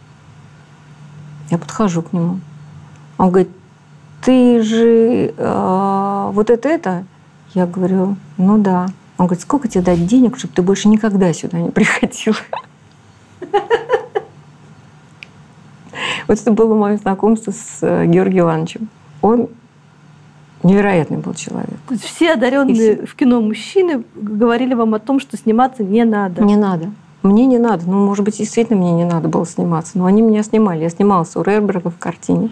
Я подхожу к нему. Он говорит, ты же вот это? Я говорю, ну да. Он говорит, сколько тебе дать денег, чтобы ты больше никогда сюда не приходил? Вот это было мое знакомство с Георгием Ивановичем. Он невероятный был человек. То есть все одаренные в кино мужчины говорили вам о том, что сниматься не надо? Не надо. Мне не надо. Ну, может быть, действительно мне не надо было сниматься. Но они меня снимали. Я снималась у Рерберга в картине.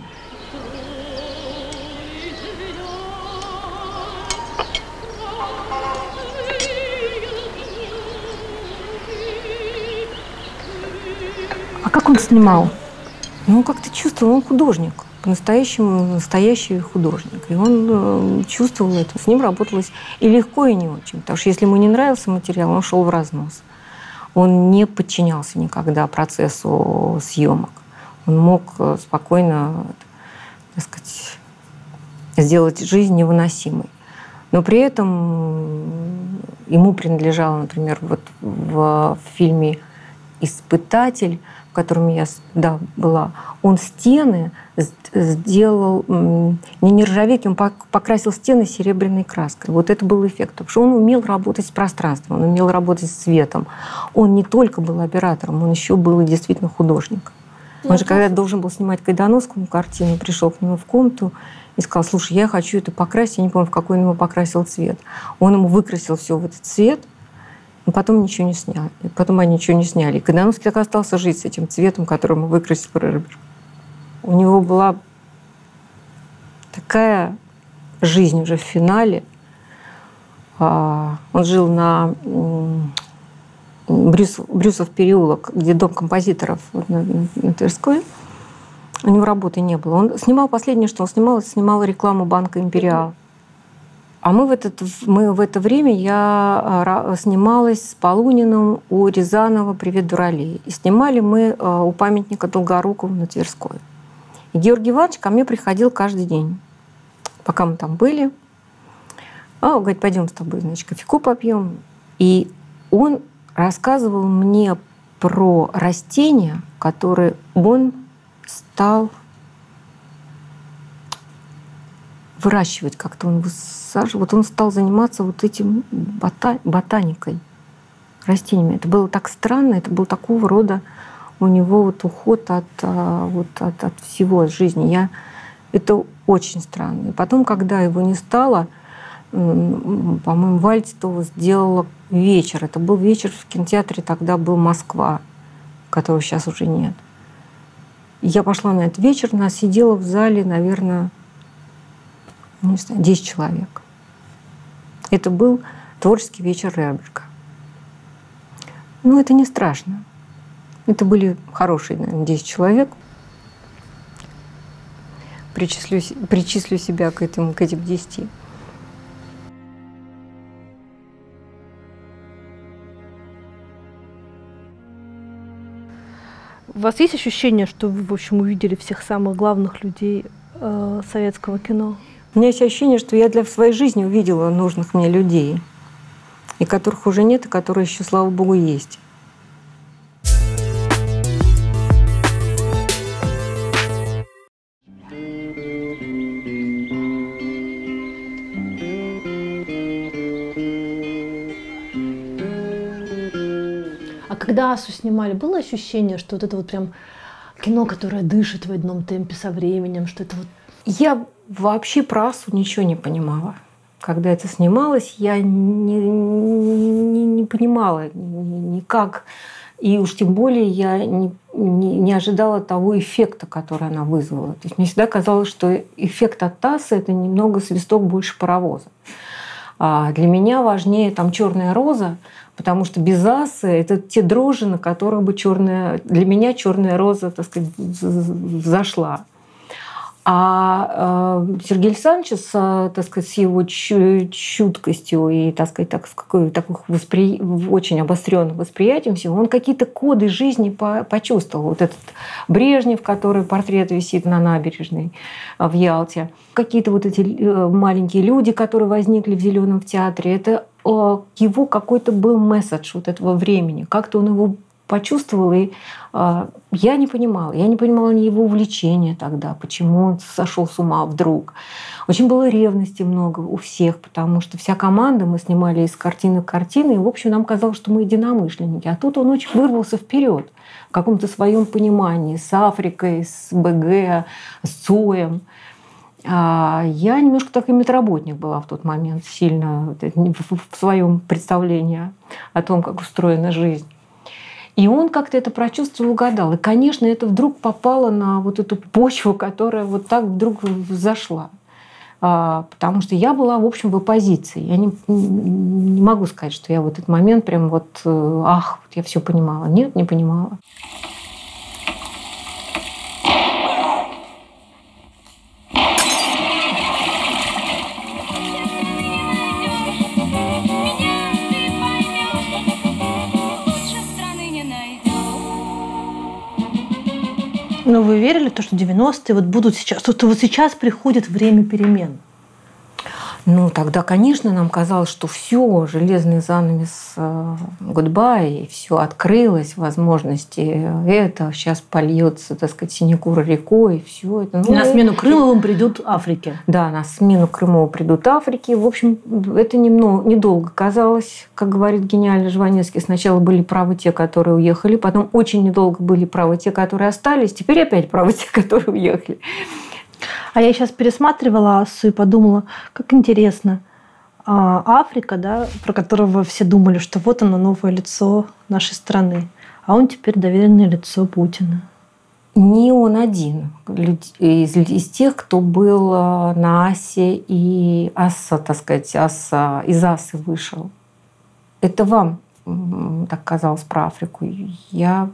А как он снимал? Ну, как ты чувствовал, он художник. По-настоящему настоящий художник. И он чувствовал это. С ним работалось и легко, и не очень. Потому что если ему не нравился материал, он шел в разнос. Он не подчинялся никогда процессу съемок. Он мог спокойно, так сказать, сделать жизнь невыносимой. Но при этом ему принадлежало, например, вот в фильме «Испытатель», в котором я была, он стены сделал не нержавейки, он покрасил стены серебряной краской. Вот это был эффект. Потому что он умел работать с пространством, он умел работать с светом. Он не только был оператором, он еще был и действительно художником. Он же, когда должен был снимать Кайдановскому картину, пришел к нему в комнату и сказал: слушай, я хочу это покрасить. Я не помню, в какой он ему покрасил цвет. Он ему выкрасил все в этот цвет, но потом ничего не снял. И потом они ничего не сняли. И Кайдановский так остался жить с этим цветом, который ему выкрасил Рерберг. У него была такая жизнь уже в финале. Он жил на Брюсов переулок, где дом композиторов на Тверской. У него работы не было. Он снимал последнее, что он снимал рекламу банка «Империал». А мы в это время я снималась с Полуниным у Рязанова «Привет, дуралей». И снимали мы у памятника Долгорукову на Тверской. И Георгий Иванович ко мне приходил каждый день, пока мы там были. Он говорит: пойдем с тобой, значит, кофейку попьем. И он рассказывал мне про растения, которые он стал выращивать как-то. Он высаживал. Вот он стал заниматься вот этим ботаникой, растениями. Это было так странно, это был такого рода у него вот уход от всего, от жизни. Это очень странно. И потом, когда его не стало, по-моему, Валя Титова сделала вечер. Это был вечер в кинотеатре, тогда был «Москва», которого сейчас уже нет. И я пошла на этот вечер, нас сидело в зале, наверное, не знаю, 10 человек. Это был творческий вечер Рерберга. Ну, это не страшно. Это были хорошие, наверное, 10 человек. Причислю себя к этим 10. У вас есть ощущение, что вы, в общем, увидели всех самых главных людей советского кино? У меня есть ощущение, что я в своей жизни увидела нужных мне людей, и которых уже нет, и которые еще, слава богу, есть. А когда «Асу» снимали, было ощущение, что вот это вот прям кино, которое дышит в одном темпе со временем, что это вот... Я вообще про «Асу» ничего не понимала. Когда это снималось, я не понимала никак. И уж тем более я не ожидала того эффекта, который она вызвала. То есть мне всегда казалось, что эффект от «Асы» — это немного свисток больше паровоза. А для меня важнее там «Черная роза», потому что без «Асы» это те дрожжи, на которых бы для меня «Черная роза», так сказать, взошла. А Сергей Александрович, так сказать, с его чуткостью и, так сказать, очень обостренным восприятием всего, он какие-то коды жизни почувствовал. Вот этот Брежнев, который портрет висит на набережной в Ялте, какие-то вот эти маленькие люди, которые возникли в Зеленом театре, это его какой-то был месседж вот этого времени. Как-то он его почувствовал, и я не понимала. Я не понимала ни его увлечения тогда, почему он сошел с ума вдруг. Очень было ревности много у всех, потому что вся команда, мы снимали из картины к картине, и, в общем, нам казалось, что мы единомышленники. А тут он очень вырвался вперед в каком-то своем понимании с Африкой, с БГ, с Цоем. Я немножко такой медработник была в тот момент, сильно в своем представлении о том, как устроена жизнь. И он как-то это прочувствовал, угадал. И, конечно, это вдруг попало на вот эту почву, которая вот так вдруг взошла. Потому что я была, в общем, в оппозиции. Я не могу сказать, что я в этот момент прям вот, я все понимала. Нет, не понимала. Но вы верили в то, что 90-е вот будут сейчас, что вот сейчас приходит время перемен? Ну, тогда, конечно, нам казалось, что все, железный занавес гудбай, все открылось, возможности это, сейчас польется, так сказать, Синекура рекой, все это. Ну, на смену Крымовым придут Африки. Да, на смену Крымову придут Африки. В общем, это недолго казалось, как говорит гениальный Жванецкий. Сначала были правы те, которые уехали, потом очень недолго были правы те, которые остались, теперь опять правы те, которые уехали. А я сейчас пересматривала Ассу и подумала, как интересно. Африка, да, про которого все думали, что вот оно новое лицо нашей страны, а он теперь доверенное лицо Путина. Не он один из тех, кто был на Ассе, и Асса, так сказать, из Ассы вышел. Это вам так казалось про Африку. Я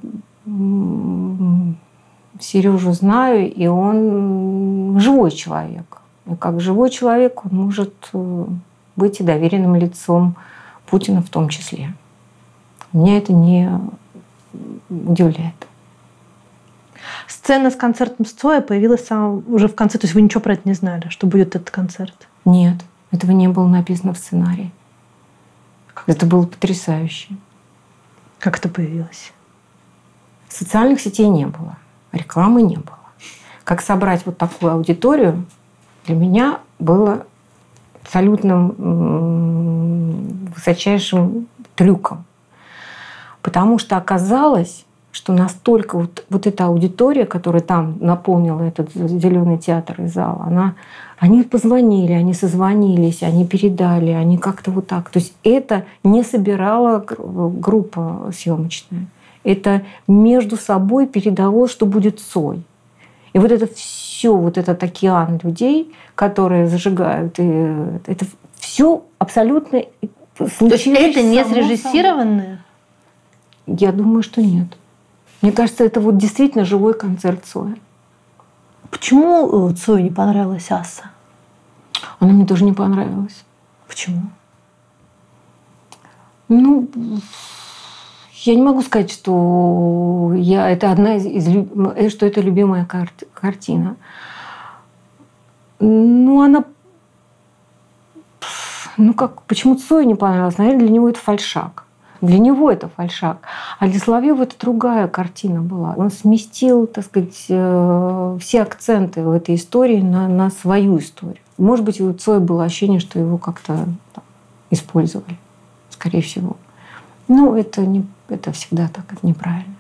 Сережу знаю, и он живой человек. И как живой человек он может быть и доверенным лицом Путина в том числе. Меня это не удивляет. Сцена с концертом Цоя появилась уже в конце, то есть вы ничего про это не знали, что будет этот концерт? Нет, этого не было написано в сценарии. Это было потрясающе. Как это появилось? Социальных сетей не было. Рекламы не было. Как собрать вот такую аудиторию, для меня было абсолютно высочайшим трюком. Потому что оказалось, что настолько вот эта аудитория, которая там наполнила этот зеленый театр и зал, они позвонили, они созвонились, они передали, они как-то вот так. То есть это не собирала группа съемочная. Это между собой передавалось, что будет Цой. И вот это все, вот этот океан людей, которые зажигают, это все абсолютно случилось. То есть это не срежиссированное? Я думаю, что нет. Мне кажется, это вот действительно живой концерт Цоя. Почему Цою не понравилась Асса? Она мне тоже не понравилась. Почему? Ну, я не могу сказать, что это одна что это любимая картина. Ну, она... Ну, как... Почему Цою не понравилась? Наверное, для него это фальшак. Для него это фальшак. А для Соловьева это другая картина была. Он сместил, так сказать, все акценты в этой истории на свою историю. Может быть, у Цоя было ощущение, что его как-то использовали, скорее всего. Ну, это всегда так, это неправильно.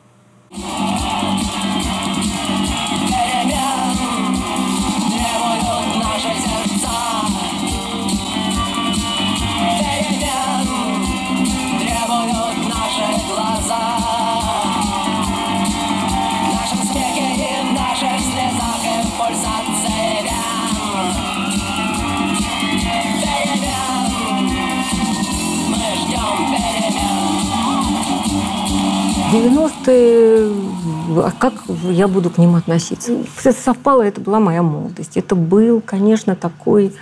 В 90-е, как я буду к ним относиться? Это совпало, это была моя молодость. Это был, конечно, такой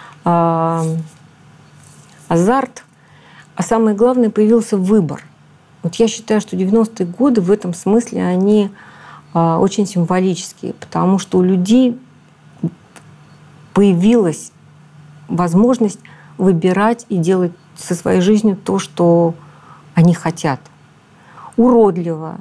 азарт. А самое главное, появился выбор. Вот я считаю, что 90-е годы в этом смысле, они очень символические, потому что у людей появилась возможность выбирать и делать со своей жизнью то, что они хотят. Уродливо,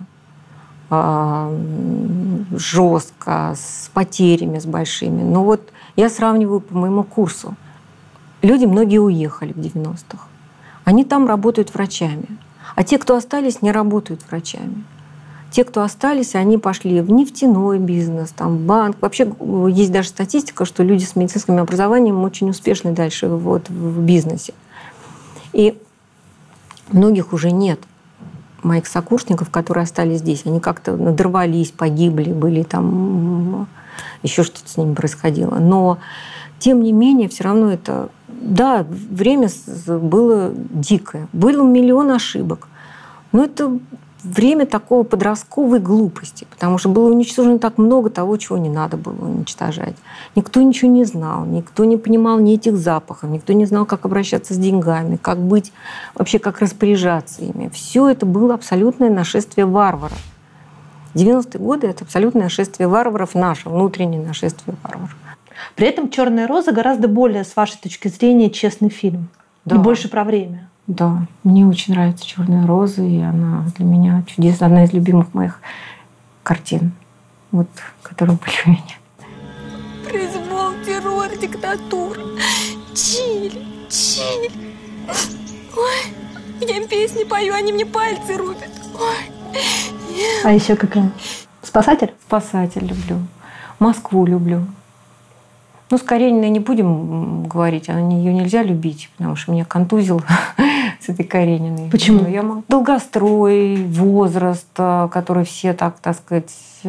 жестко, с потерями, с большими. Но вот я сравниваю по моему курсу. Люди многие уехали в 90-х. Они там работают врачами. А те, кто остались, не работают врачами. Те, кто остались, они пошли в нефтяной бизнес, там, в банк. Вообще есть даже статистика, что люди с медицинским образованием очень успешны дальше вот, в бизнесе. И многих уже нет. Моих сокурсников, которые остались здесь, они как-то надорвались, погибли, были там, еще что-то с ними происходило. Но, тем не менее, все равно это... Да, время было дикое. Было миллион ошибок. Но это время такого подростковой глупости, потому что было уничтожено так много того, чего не надо было уничтожать. Никто ничего не знал, никто не понимал ни этих запахов, никто не знал, как обращаться с деньгами, как быть, вообще как распоряжаться ими. Все это было абсолютное нашествие варваров. 90-е годы — это абсолютное нашествие варваров, наше внутреннее нашествие варваров. При этом «Черная роза» гораздо более, с вашей точки зрения, честный фильм. Да. И больше про время. Да, мне очень нравится «Черная роза», и она для меня чудесная, одна из любимых моих картин, вот, которые были у меня. Произвол, террор, диктатура. Чили, Чили. Ой, я им песни пою, они мне пальцы рубят. Ой. А еще какая? «Спасатель»? «Спасатель» люблю. «Москву» люблю. Ну, с Карениной не будем говорить, ее нельзя любить, потому что меня контузило с этой Карениной. Почему? Долгострой, возраст, который все так сказать,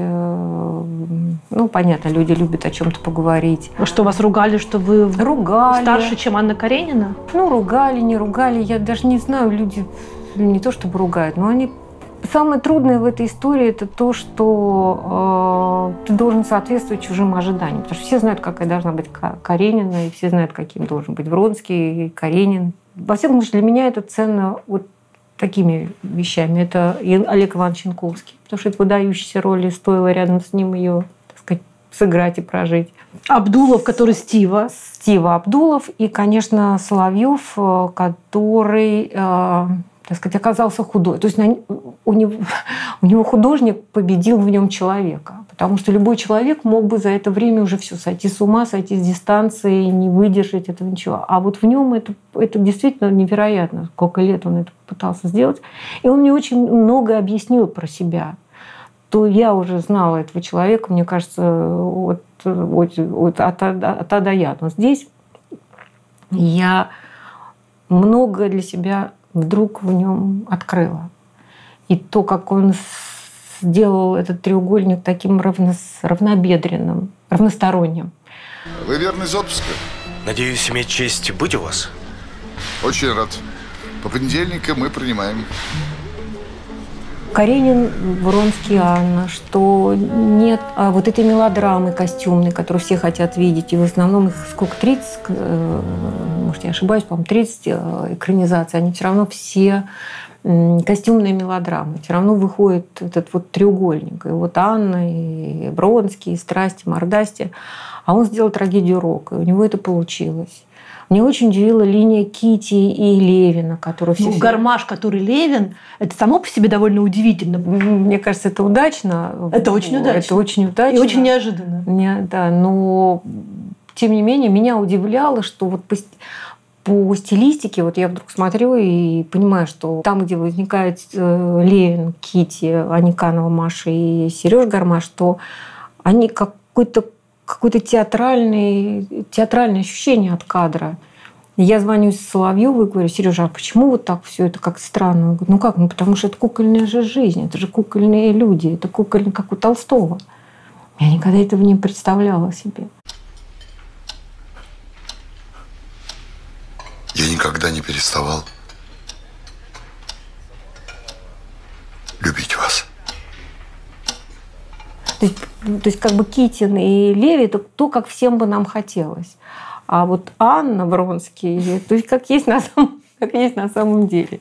ну, понятно, люди любят о чем-то поговорить. А что, вас ругали, что вы ругали. Старше, чем Анна Каренина? Ну, ругали, не ругали. Я даже не знаю, люди не то чтобы ругают, но они... Самое трудное в этой истории – это то, что ты должен соответствовать чужим ожиданиям. Потому что все знают, какая должна быть Каренина, и все знают, каким должен быть Вронский и Каренин. Во всяком случае, для меня это ценно вот такими вещами. Это и Олег Иванович Янковский, потому что это выдающаяся роль, и стоило рядом с ним ее, так сказать, сыграть и прожить. Абдулов, который Стива. Стива Абдулов. И, конечно, Соловьев, который... так сказать, оказался худой. То есть у него художник победил в нем человека. Потому что любой человек мог бы за это время уже все сойти с ума, сойти с дистанции, не выдержать этого ничего. А вот в нем это действительно невероятно, сколько лет он это пытался сделать. И он мне очень многое объяснил про себя. То я уже знала этого человека, мне кажется, от А до Я. Но здесь я многое для себя вдруг в нем открыла. И то, как он сделал этот треугольник таким равнобедренным, равносторонним. Вы верный из отпуска? Надеюсь, иметь честь быть у вас. Очень рад. По понедельникам мы принимаем. Каренин, Вронский, Анна, что нет вот этой мелодрамы костюмной, которую все хотят видеть. И в основном их сколько, 30, может, я ошибаюсь, по-моему, 30 экранизаций, они все равно все костюмные мелодрамы. Все равно выходит этот вот треугольник. И вот Анна, и Вронский, и Страсти, Мордасти. А он сделал трагедию рока, и у него это получилось. Меня очень удивила линия Кити и Левина, который все... Гармаш, который Левин, это само по себе довольно удивительно. Мне кажется, это удачно. Это очень удачно. Это очень удачно. И очень неожиданно. Да, но тем не менее меня удивляло, что вот по стилистике, вот я вдруг смотрю и понимаю, что там, где возникает Левин, Кити, Аниканова, Маша и Сереж Гармаш, что они какое-то театральное ощущение от кадра. Я звоню Соловьеву и говорю: Сережа, а почему вот так все это как странно? Он говорит: ну как? Ну потому что это кукольная же жизнь, это же кукольные люди, это кукольный, как у Толстого. Я никогда этого не представляла себе. Я никогда не переставал любить вас. То есть как бы Китин и Леви – это то, как всем бы нам хотелось. А вот Анна, Вронский, то есть как есть на самом деле.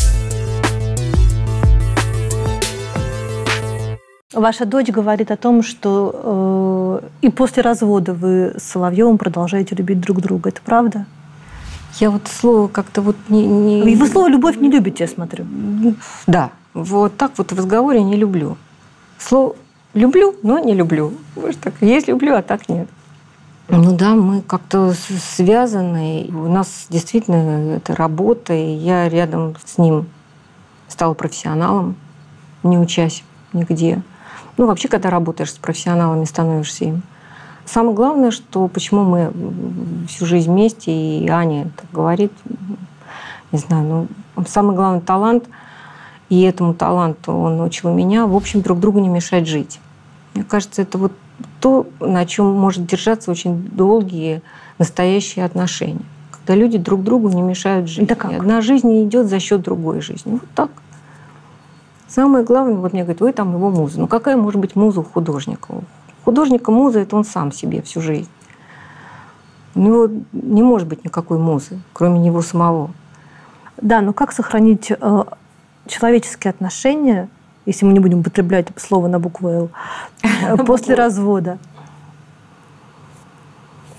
Ваша дочь говорит о том, что и после развода вы с Соловьевым продолжаете любить друг друга. Это правда? Я вот слово как-то вот не... Вы слово «любовь» не любите, я смотрю. Да. Вот так вот в разговоре не люблю. Слово люблю, но не люблю. Может, так есть люблю, а так нет. Ну да, мы как-то связаны. У нас действительно это работа, и я рядом с ним стала профессионалом, не учась нигде. Ну, вообще, когда работаешь с профессионалами, становишься им. Самое главное, что почему мы всю жизнь вместе, и Аня так говорит, не знаю, ну, самый главный талант, и этому таланту он научил меня, в общем, друг другу не мешать жить. Мне кажется, это вот то, на чем может держаться очень долгие настоящие отношения. Когда люди друг другу не мешают жить. Да как? И одна жизнь не идет за счет другой жизни. Вот так. Самое главное, вот мне говорят: вы там его муза. Ну какая может быть муза у художника? У художника муза – это он сам себе всю жизнь. У него не может быть никакой музы, кроме него самого. Да, но как сохранить человеческие отношения, если мы не будем употреблять слово на букву «Л», после развода?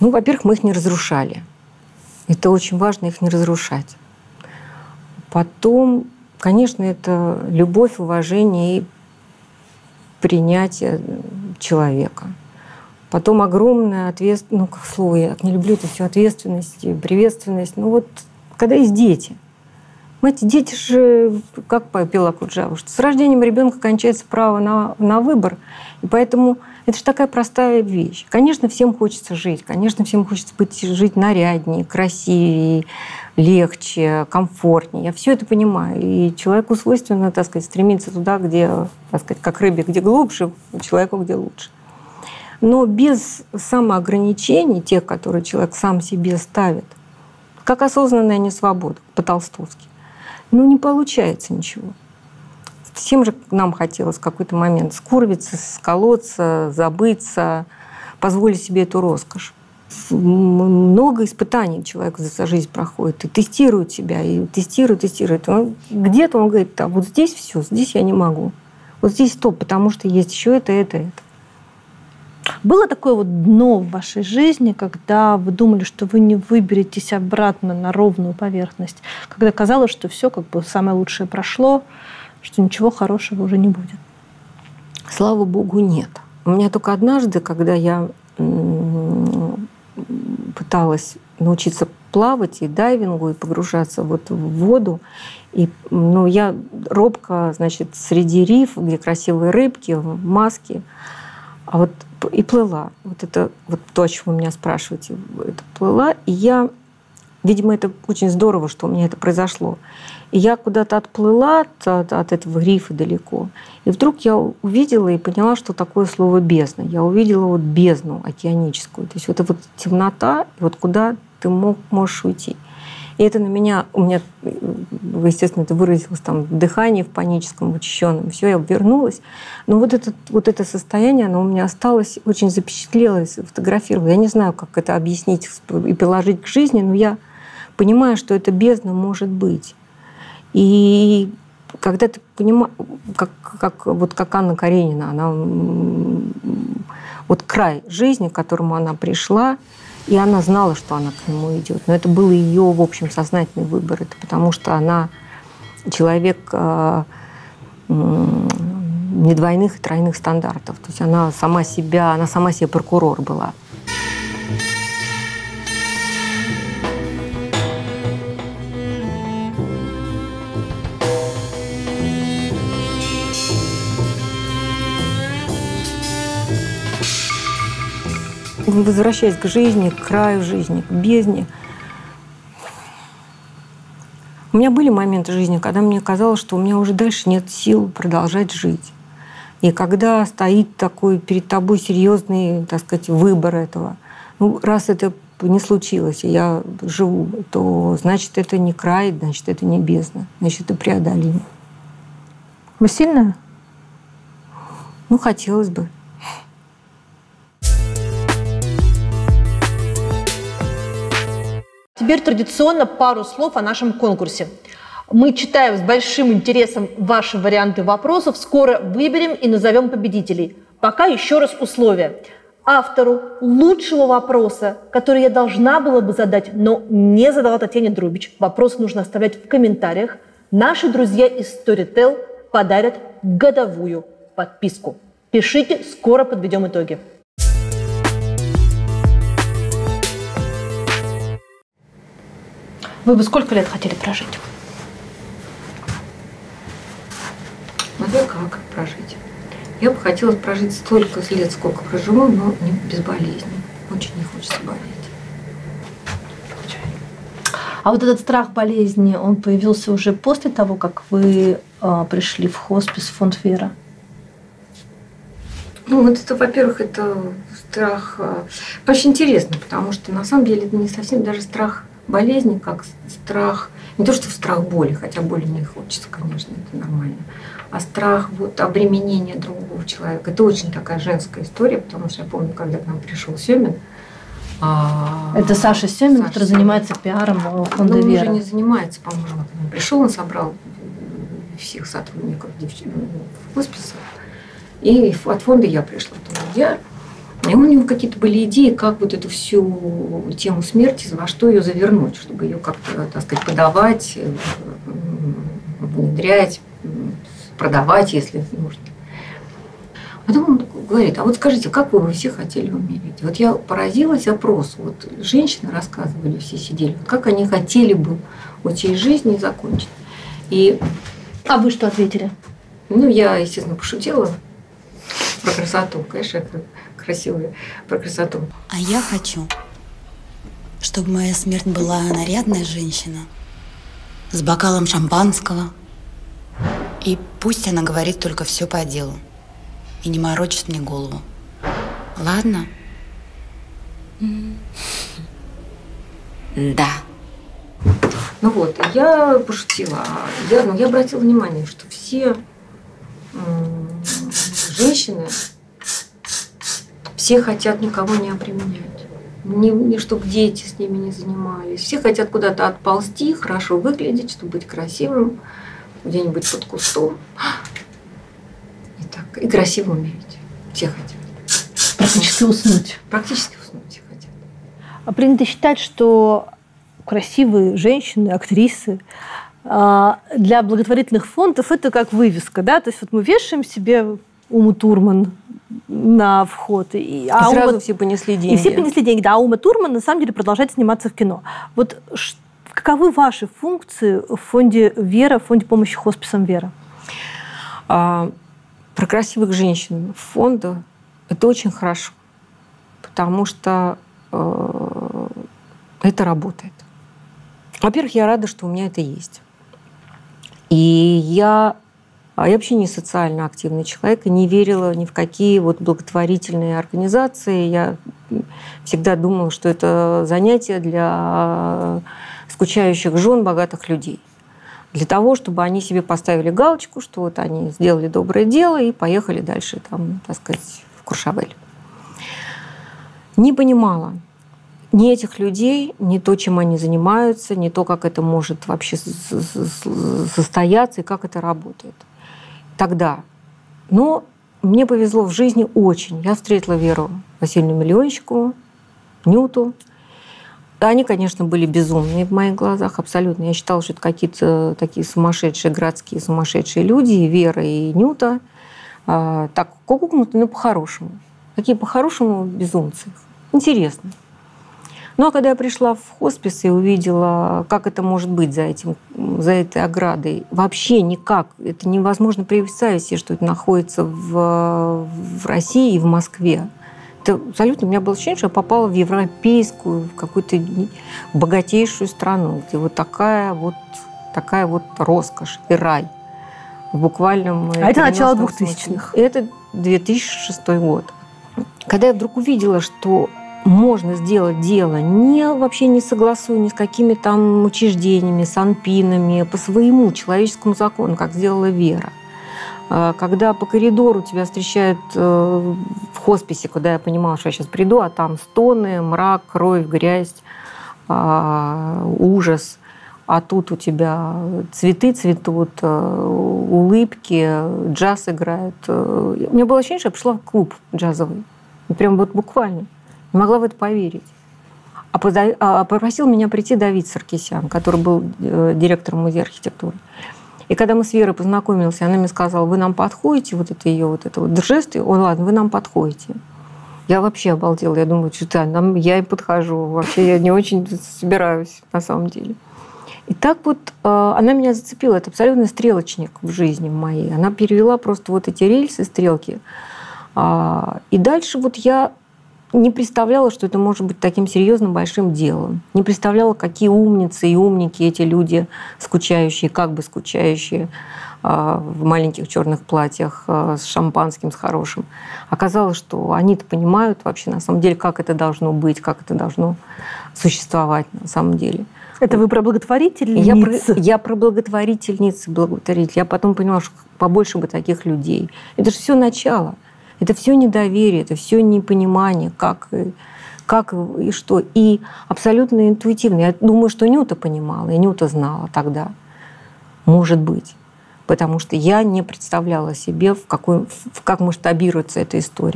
Ну, во-первых, мы их не разрушали. Это очень важно, их не разрушать. Потом, конечно, это любовь, уважение и принятие человека. Потом огромная ответственность, ну, как слово, я не люблю это все, ответственность, приветственность. Ну вот, когда есть дети. Понимаете, дети же, как пела Акуджава, что с рождением ребенка кончается право на выбор. И поэтому это же такая простая вещь. Конечно, всем хочется жить. Конечно, всем хочется жить наряднее, красивее, легче, комфортнее. Я все это понимаю. И человеку свойственно, так сказать, стремиться туда, где, так сказать, как рыбе, где глубже, человеку где лучше. Но без самоограничений, тех, которые человек сам себе ставит, как осознанная несвобода, по-толстовски, ну, не получается ничего. Всем же нам хотелось в какой-то момент скурвиться, сколоться, забыться, позволить себе эту роскошь. Много испытаний человек за жизнь проходит и тестирует себя, и тестирует. Где-то он говорит, а вот здесь все, здесь я не могу. Вот здесь стоп, потому что есть еще это. Было такое вот дно в вашей жизни, когда вы думали, что вы не выберетесь обратно на ровную поверхность, когда казалось, что все как бы самое лучшее прошло, что ничего хорошего уже не будет? Слава богу, нет. У меня только однажды, когда я пыталась научиться плавать и дайвингу, и погружаться вот в воду, но я робко, значит, среди риф, где красивые рыбки, в маске, а вот и плыла. Вот это вот то, о чем вы меня спрашиваете. Это плыла, и я, видимо, это очень здорово, что у меня это произошло. И я куда-то отплыла от этого рифа далеко. И вдруг я увидела и поняла, что такое слово «бездна». Я увидела вот бездну океаническую. То есть вот эта вот темнота, и вот куда ты можешь уйти. И это на меня, у меня, естественно, это выразилось там в дыхании, в паническом, в учащенном. Все, я вернулась. Но вот это состояние, оно у меня осталось, очень запечатлелось, фотографировала. Я не знаю, как это объяснить и приложить к жизни, но я понимаю, что эта бездна может быть. И когда ты понимаешь, как Анна Каренина, она вот край жизни, к которому она пришла, и она знала, что она к нему идет. Но это был ее, в общем, сознательный выбор. Это потому что она человек не двойных и тройных стандартов. То есть она сама себе прокурор была. Возвращаясь к жизни, к краю жизни, к бездне. У меня были моменты жизни, когда мне казалось, что у меня уже дальше нет сил продолжать жить. И когда стоит такой перед тобой серьезный, так сказать, выбор этого, ну, раз это не случилось, и я живу, то значит, это не край, значит, это не бездна, значит, это преодолимо. Вы сильная? Ну, хотелось бы. Теперь традиционно пару слов о нашем конкурсе. Мы читаем с большим интересом ваши варианты вопросов, скоро выберем и назовем победителей. Пока еще раз условия. Автору лучшего вопроса, который я должна была бы задать, но не задала Татьяне Друбич, вопрос нужно оставлять в комментариях, наши друзья из Storytel подарят годовую подписку. Пишите, скоро подведем итоги. Вы бы сколько лет хотели прожить? Смотря как прожить. Я бы хотела прожить столько лет, сколько проживу, но не без болезней. Очень не хочется болеть. А вот этот страх болезни, он появился уже после того, как вы пришли в хоспис в фонд «Вера»? Ну, вот это, во-первых, это страх... Очень интересно, потому что на самом деле это не совсем даже страх болезни, как страх, не то что страх боли, хотя боли не хочется, конечно, это нормально, а страх вот обременения другого человека. Это очень такая женская история, потому что я помню, когда к нам пришел Семин. Это Саша Семин, который занимается пиаром фонда «Вера». Он уже не занимается, по-моему. Он пришел, он собрал всех сотрудников хосписа, и от фонда я пришла. Я И у него какие-то были идеи, как вот эту всю тему смерти, во что ее завернуть, чтобы ее как-то, так сказать, подавать, внедрять, продавать, если нужно. Потом он говорит, а вот скажите, как вы все хотели умереть? Вот я поразилась опросу. Вот женщины рассказывали, все сидели, как они хотели бы вот через жизнь закончить. А вы что ответили? Ну, я, естественно, пошутила про красоту. Конечно, это красивая про красоту. А я хочу, чтобы моя смерть была нарядная женщина с бокалом шампанского. И пусть она говорит только все по делу и не морочит мне голову. Ладно? Да. Ну вот, я пошутила. Я обратила внимание, что все женщины, все хотят никого не обременять. Не чтобы дети с ними не занимались. Все хотят куда-то отползти, хорошо выглядеть, чтобы быть красивым, где-нибудь под кустом. И красиво умереть. Все хотят. Практически уснуть. Практически уснуть все хотят. А принято считать, что красивые женщины, актрисы для благотворительных фондов это как вывеска, да? То есть вот мы вешаем себе Уму Турман на вход. И сразу все понесли деньги. И все понесли деньги, да. А Ума Турман на самом деле продолжает сниматься в кино. Вот каковы ваши функции в фонде «Вера», в фонде помощи хосписам «Вера»? Про красивых женщин фонда это очень хорошо, потому что это работает. Во-первых, я рада, что у меня это есть. И я вообще не социально активный человек и не верила ни в какие вот благотворительные организации. Я всегда думала, что это занятие для скучающих жен богатых людей. Для того, чтобы они себе поставили галочку, что вот они сделали доброе дело и поехали дальше, там, так сказать, в Куршавель. Не понимала ни этих людей, ни то, чем они занимаются, ни то, как это может вообще состояться и как это работает. Тогда. Но мне повезло в жизни очень. Я встретила Веру Васильевну Миллионщикову, Нюту. Они, конечно, были безумные в моих глазах, абсолютно. Я считала, что это какие-то такие сумасшедшие, городские сумасшедшие люди, и Вера, и Нюта. Так, кукнуты, но по-хорошему. Такие по-хорошему безумцы. Интересно. Ну, а когда я пришла в хоспис и увидела, как это может быть за этой оградой, вообще никак. Это невозможно представить себе, что это находится в России и в Москве. Это абсолютно, у меня было ощущение, что я попала в европейскую, в какую-то богатейшую страну, где вот такая вот роскошь и рай. В буквальном... А это начало 2000-х. Это 2006 год. Когда я вдруг увидела, что можно сделать дело, вообще не согласуя ни с какими там учреждениями, санпинами, по своему человеческому закону, как сделала Вера. Когда по коридору тебя встречают в хосписе, куда я понимала, что я сейчас приду, а там стоны, мрак, кровь, грязь, ужас. А тут у тебя цветы цветут, улыбки, джаз играет. У меня было ощущение, что я пришла в клуб джазовый. Прям вот буквально. Не могла в это поверить. А попросил меня прийти Давид Саркисян, который был директором музея архитектуры. И когда мы с Верой познакомились, она мне сказала, вы нам подходите, вот это ее жест, ладно, вы нам подходите. Я вообще обалдела, я думаю, что я и подхожу, вообще я не очень собираюсь на самом деле. И так вот она меня зацепила, это абсолютно стрелочник в жизни моей. Она перевела просто вот эти рельсы, стрелки. И дальше вот я не представляла, что это может быть таким серьезным большим делом. Не представляла, какие умницы и умники эти люди, скучающие, как бы скучающие, в маленьких черных платьях, с шампанским, с хорошим. Оказалось, что они-то понимают вообще на самом деле, как это должно быть, как это должно существовать на самом деле. Это вы про благотворительницы? Я про благотворительницы, Я потом поняла, что побольше бы таких людей. Это же все начало. Это все недоверие, это все непонимание, как и что. И абсолютно интуитивно. Я думаю, что Нюта понимала, и Нюта знала тогда. Может быть. Потому что я не представляла себе, как масштабируется эта история.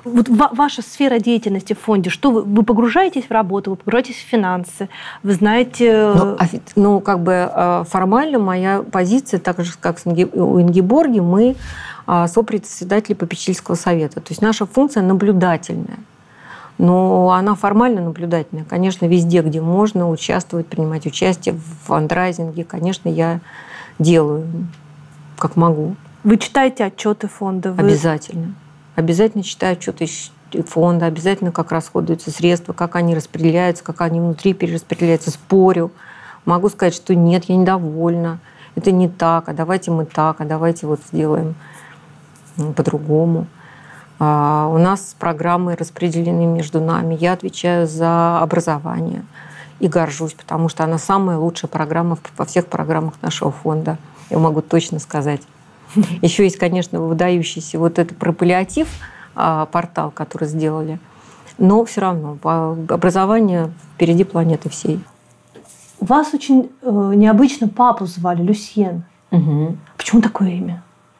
Вот ваша сфера деятельности в фонде, что вы погружаетесь в работу, вы погружаетесь в финансы, вы знаете... Формально моя позиция, так же, как у Ингеборги, мы сопредседатели попечительского совета. То есть наша функция наблюдательная. Но она формально наблюдательная. Конечно, везде, где можно участвовать, принимать участие в фандрайзинге, конечно, я делаю, как могу. Вы читаете отчеты фонда? Обязательно. Обязательно читаю отчеты фонда, обязательно, как расходуются средства, как они распределяются, как они внутри перераспределяются. Спорю. Могу сказать, что нет, я недовольна. Это не так, а давайте мы так, а давайте вот сделаем по-другому. У нас программы распределены между нами. Я отвечаю за образование и горжусь, потому что она самая лучшая программа во всех программах нашего фонда. Я могу точно сказать. Еще есть, конечно, выдающийся вот это про паллиатив портал, который сделали. Но все равно образование впереди планеты всей. Вас очень необычно папу звали Люсьен. Угу. Почему такое имя?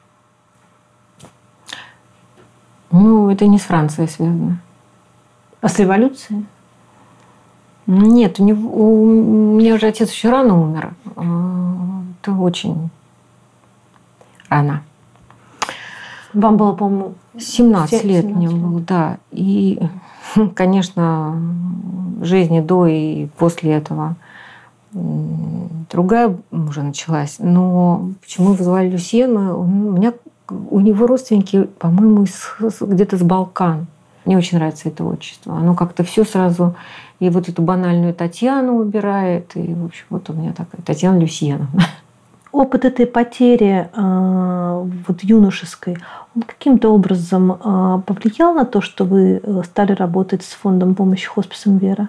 Это не с Францией связано. А с революцией? Нет, у меня же отец очень рано умер. Это очень рано. Вам было, по-моему, 17 лет мне было, да. И, конечно, жизнь и до, и после этого другая уже началась. Но почему его звали Люсьен? У него родственники, по-моему, где-то с Балкан. Мне очень нравится это отчество. Оно как-то все сразу... И вот эту банальную Татьяну убирает. И, в общем, вот у меня такая Татьяна Люсьеновна. Опыт этой потери вот юношеской, он каким-то образом повлиял на то, что вы стали работать с фондом помощи хосписам «Вера»?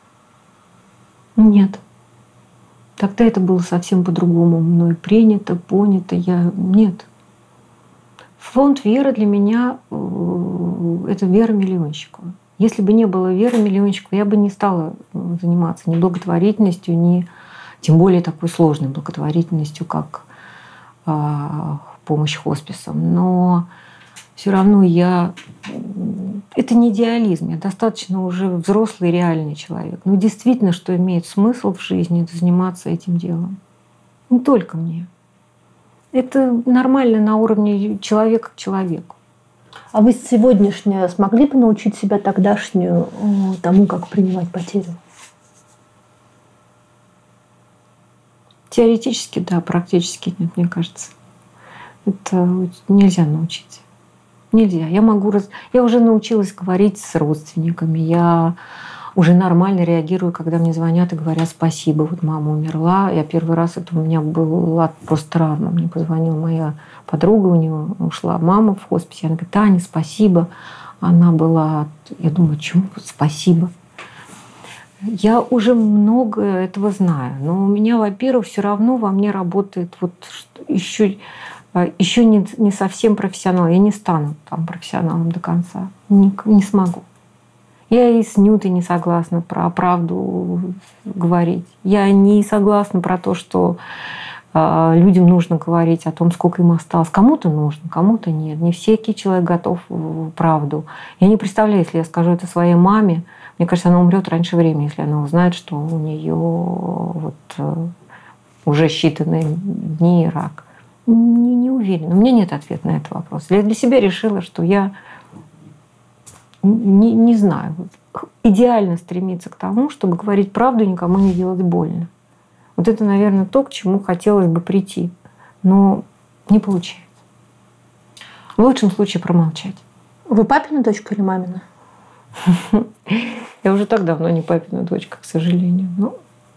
Нет. Тогда это было совсем по-другому. Мной принято, понято. Нет. Фонд «Вера» для меня – это Вера Миллионщикова. Если бы не было Веры Миллионщиковой, я бы не стала заниматься ни благотворительностью, ни тем более такой сложной благотворительностью, как помощь хосписам. Но все равно это не идеализм. Я достаточно уже взрослый, реальный человек. Но действительно, что имеет смысл в жизни, это заниматься этим делом. Не только мне. Это нормально на уровне человека к человеку. А вы сегодняшнее смогли бы научить себя тогдашнюю тому, как принимать потерю? Теоретически, да, практически нет, мне кажется. Это нельзя научить. Нельзя. Я уже научилась говорить с родственниками. Я уже нормально реагирую, когда мне звонят и говорят спасибо. Вот мама умерла. Я первый раз, это у меня была просто травма. Мне позвонила моя подруга, у нее ушла мама в хосписе. Она говорит: Таня, спасибо. Она была... Я думаю, чему спасибо? Я уже много этого знаю. Но у меня, во-первых, все равно во мне работает вот еще не совсем профессионал. Я не стану там профессионалом до конца. Не смогу. Я и с Нютой не согласна про правду говорить. Я не согласна про то, что людям нужно говорить о том, сколько им осталось. Кому-то нужно, кому-то нет. Не всякий человек готов в правду. Я не представляю, если я скажу это своей маме, мне кажется, она умрет раньше времени, если она узнает, что у нее уже считанные дни рак. Не уверена. У меня нет ответа на этот вопрос. Я для себя решила, что я не знаю. Идеально стремиться к тому, чтобы говорить правду и никому не делать больно. Вот это, наверное, то, к чему хотелось бы прийти. Но не получается. В лучшем случае промолчать. Вы папина дочка или мамина? Я уже так давно не папина дочка, к сожалению. Но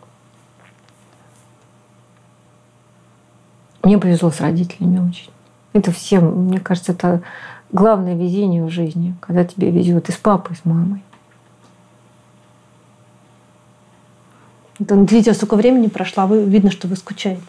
мне повезло с родителями очень. Это всем, мне кажется, это главное везение в жизни, когда тебе везет и с папой, и с мамой. Видите, столько времени прошло, видно, что вы скучаете.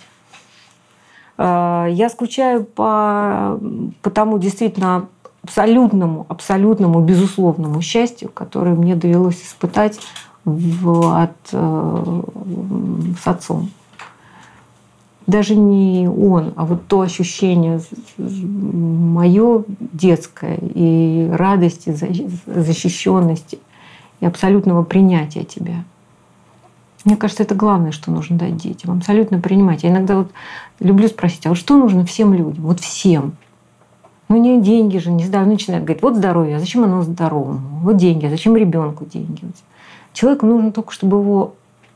Я скучаю по тому действительно абсолютному, безусловному счастью, которое мне довелось испытать с отцом. даже не он, а вот то ощущение мое детское и радости, защищенности и абсолютного принятия тебя. Мне кажется, это главное, что нужно дать детям. Абсолютно принимать. Я иногда вот люблю спросить, а вот что нужно всем людям? Вот всем. Ну, не деньги же, не здоровье. Начинают говорить, вот здоровье, а зачем оно здоровому? Вот деньги, а зачем ребенку деньги? Человеку нужно только, чтобы его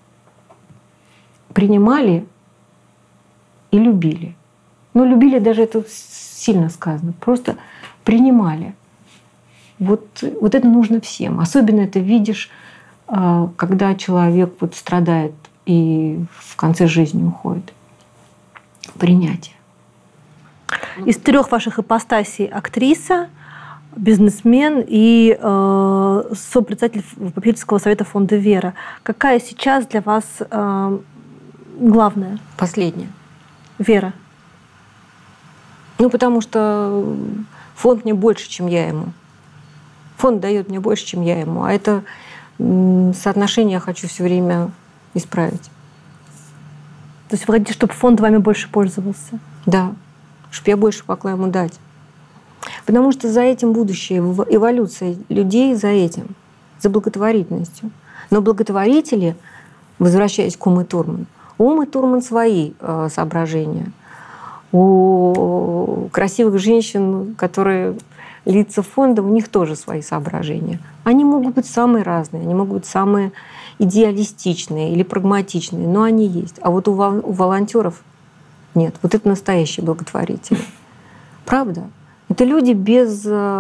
принимали и любили. Но любили, даже это сильно сказано, просто принимали. Вот это нужно всем. Особенно это видишь, когда человек вот страдает и в конце жизни уходит. Принятие. Из 3 ваших ипостасей: актриса, бизнесмен и сопредседатель попечительского совета фонда «Вера». Какая сейчас для вас главная? Последняя. Вера. Ну, потому что фонд мне больше, чем я ему. Фонд дает мне больше, чем я ему. А это соотношение я хочу все время исправить. То есть вы хотите, чтобы фонд вами больше пользовался? Да. Чтобы я больше могла ему дать. Потому что за этим будущее, эволюция людей за этим, за благотворительностью. Но благотворители, возвращаясь к Умы Турман свои соображения. У красивых женщин, которые лица фонда, у них тоже свои соображения. Они могут быть самые разные, они могут быть самые идеалистичные или прагматичные, но они есть. А вот у волонтеров нет. Вот это настоящие благотворители. Правда? Это люди без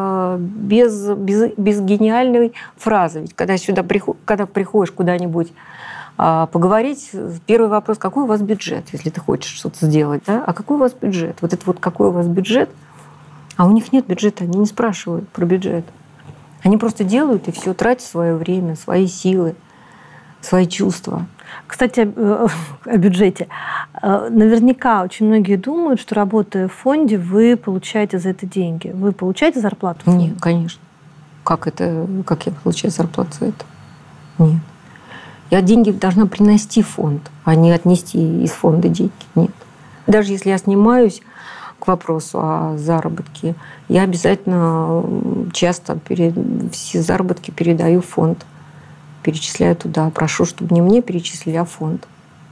гениальной фразы. Ведь когда приходишь куда-нибудь поговорить, первый вопрос: какой у вас бюджет, если ты хочешь что-то сделать, да? А какой у вас бюджет? Вот это вот какой у вас бюджет? А у них нет бюджета, они не спрашивают про бюджет. Они просто делают и все, тратят свое время, свои силы, свои чувства. Кстати, о бюджете. Наверняка очень многие думают, что, работая в фонде, вы получаете за это деньги. Вы получаете зарплату? Нет, конечно. Как я получаю зарплату за это? Нет. Я деньги должна принести в фонд, а не отнести из фонда деньги. Нет. Даже если я снимаюсь, к вопросу о заработке, я обязательно часто все заработки передаю в фонд. Перечисляю туда. Прошу, чтобы не мне перечислили, а фонд.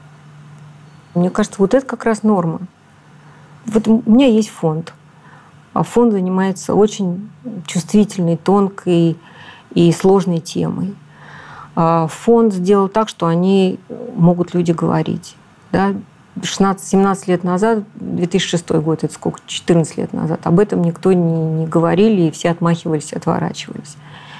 Мне кажется, вот это как раз норма. Вот у меня есть фонд. А фонд занимается очень чувствительной, тонкой и сложной темой. Фонд сделал так, что они могут люди говорить. Да? 16-17 лет назад, 2006 год, это сколько, 14 лет назад, об этом никто не говорили, и все отмахивались, отворачивались.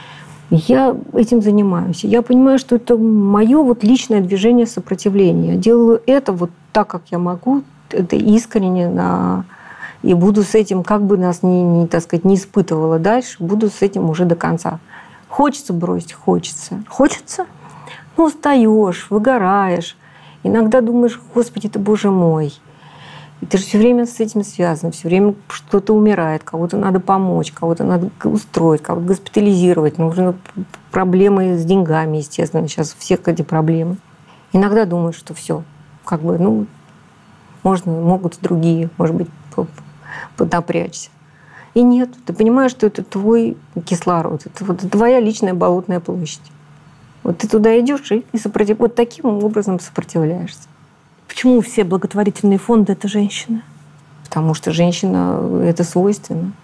Я этим занимаюсь. Я понимаю, что это мое вот личное движение сопротивления. Я делаю это вот так, как я могу, это искренне, и буду с этим, как бы нас так сказать, не испытывало дальше, буду с этим уже до конца. Хочется бросить? Хочется. Хочется? Ну, устаешь, выгораешь. Иногда думаешь: Господи, ты, Боже мой. И ты же все время с этим связан, все время что-то умирает, кого-то надо помочь, кого-то надо устроить, кого-то госпитализировать. Нужны проблемы с деньгами, естественно. Сейчас у всех эти проблемы. Иногда думаешь, что все, как бы, могут другие, может быть, поднапрячься. И нет, ты понимаешь, что это твой кислород, это вот твоя личная болотная площадь. Вот ты туда идешь и вот таким образом сопротивляешься. Почему все благотворительные фонды — это женщины? Потому что женщина — это свойственно.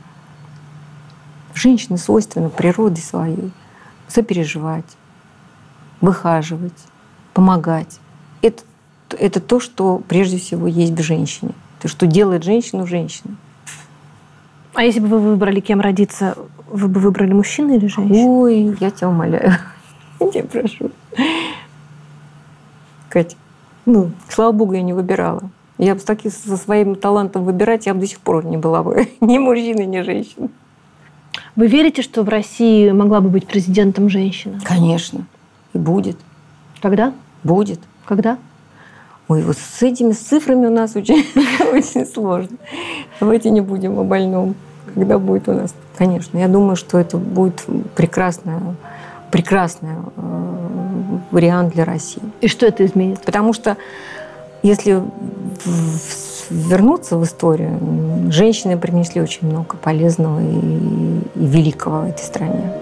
Женщине свойственно природе своей сопереживать, выхаживать, помогать. Это то, что прежде всего есть в женщине. То, что делает женщину женщиной. А если бы вы выбрали, кем родиться, вы бы выбрали мужчину или женщину? Ой, я тебя умоляю. Я тебя прошу. Катя, слава богу, я не выбирала. Я бы со своим талантом выбирать, я бы до сих пор не была бы ни мужчиной, ни женщиной. Вы верите, что в России могла бы быть президентом женщина? Конечно. И будет. Когда? Будет. Когда? Ой, вот с этими цифрами у нас очень, очень сложно. Давайте не будем о больном. Когда будет у нас? Конечно. Я думаю, что это будет прекрасный вариант для России. И что это изменит? Потому что если вернуться в историю, женщины принесли очень много полезного и великого в этой стране.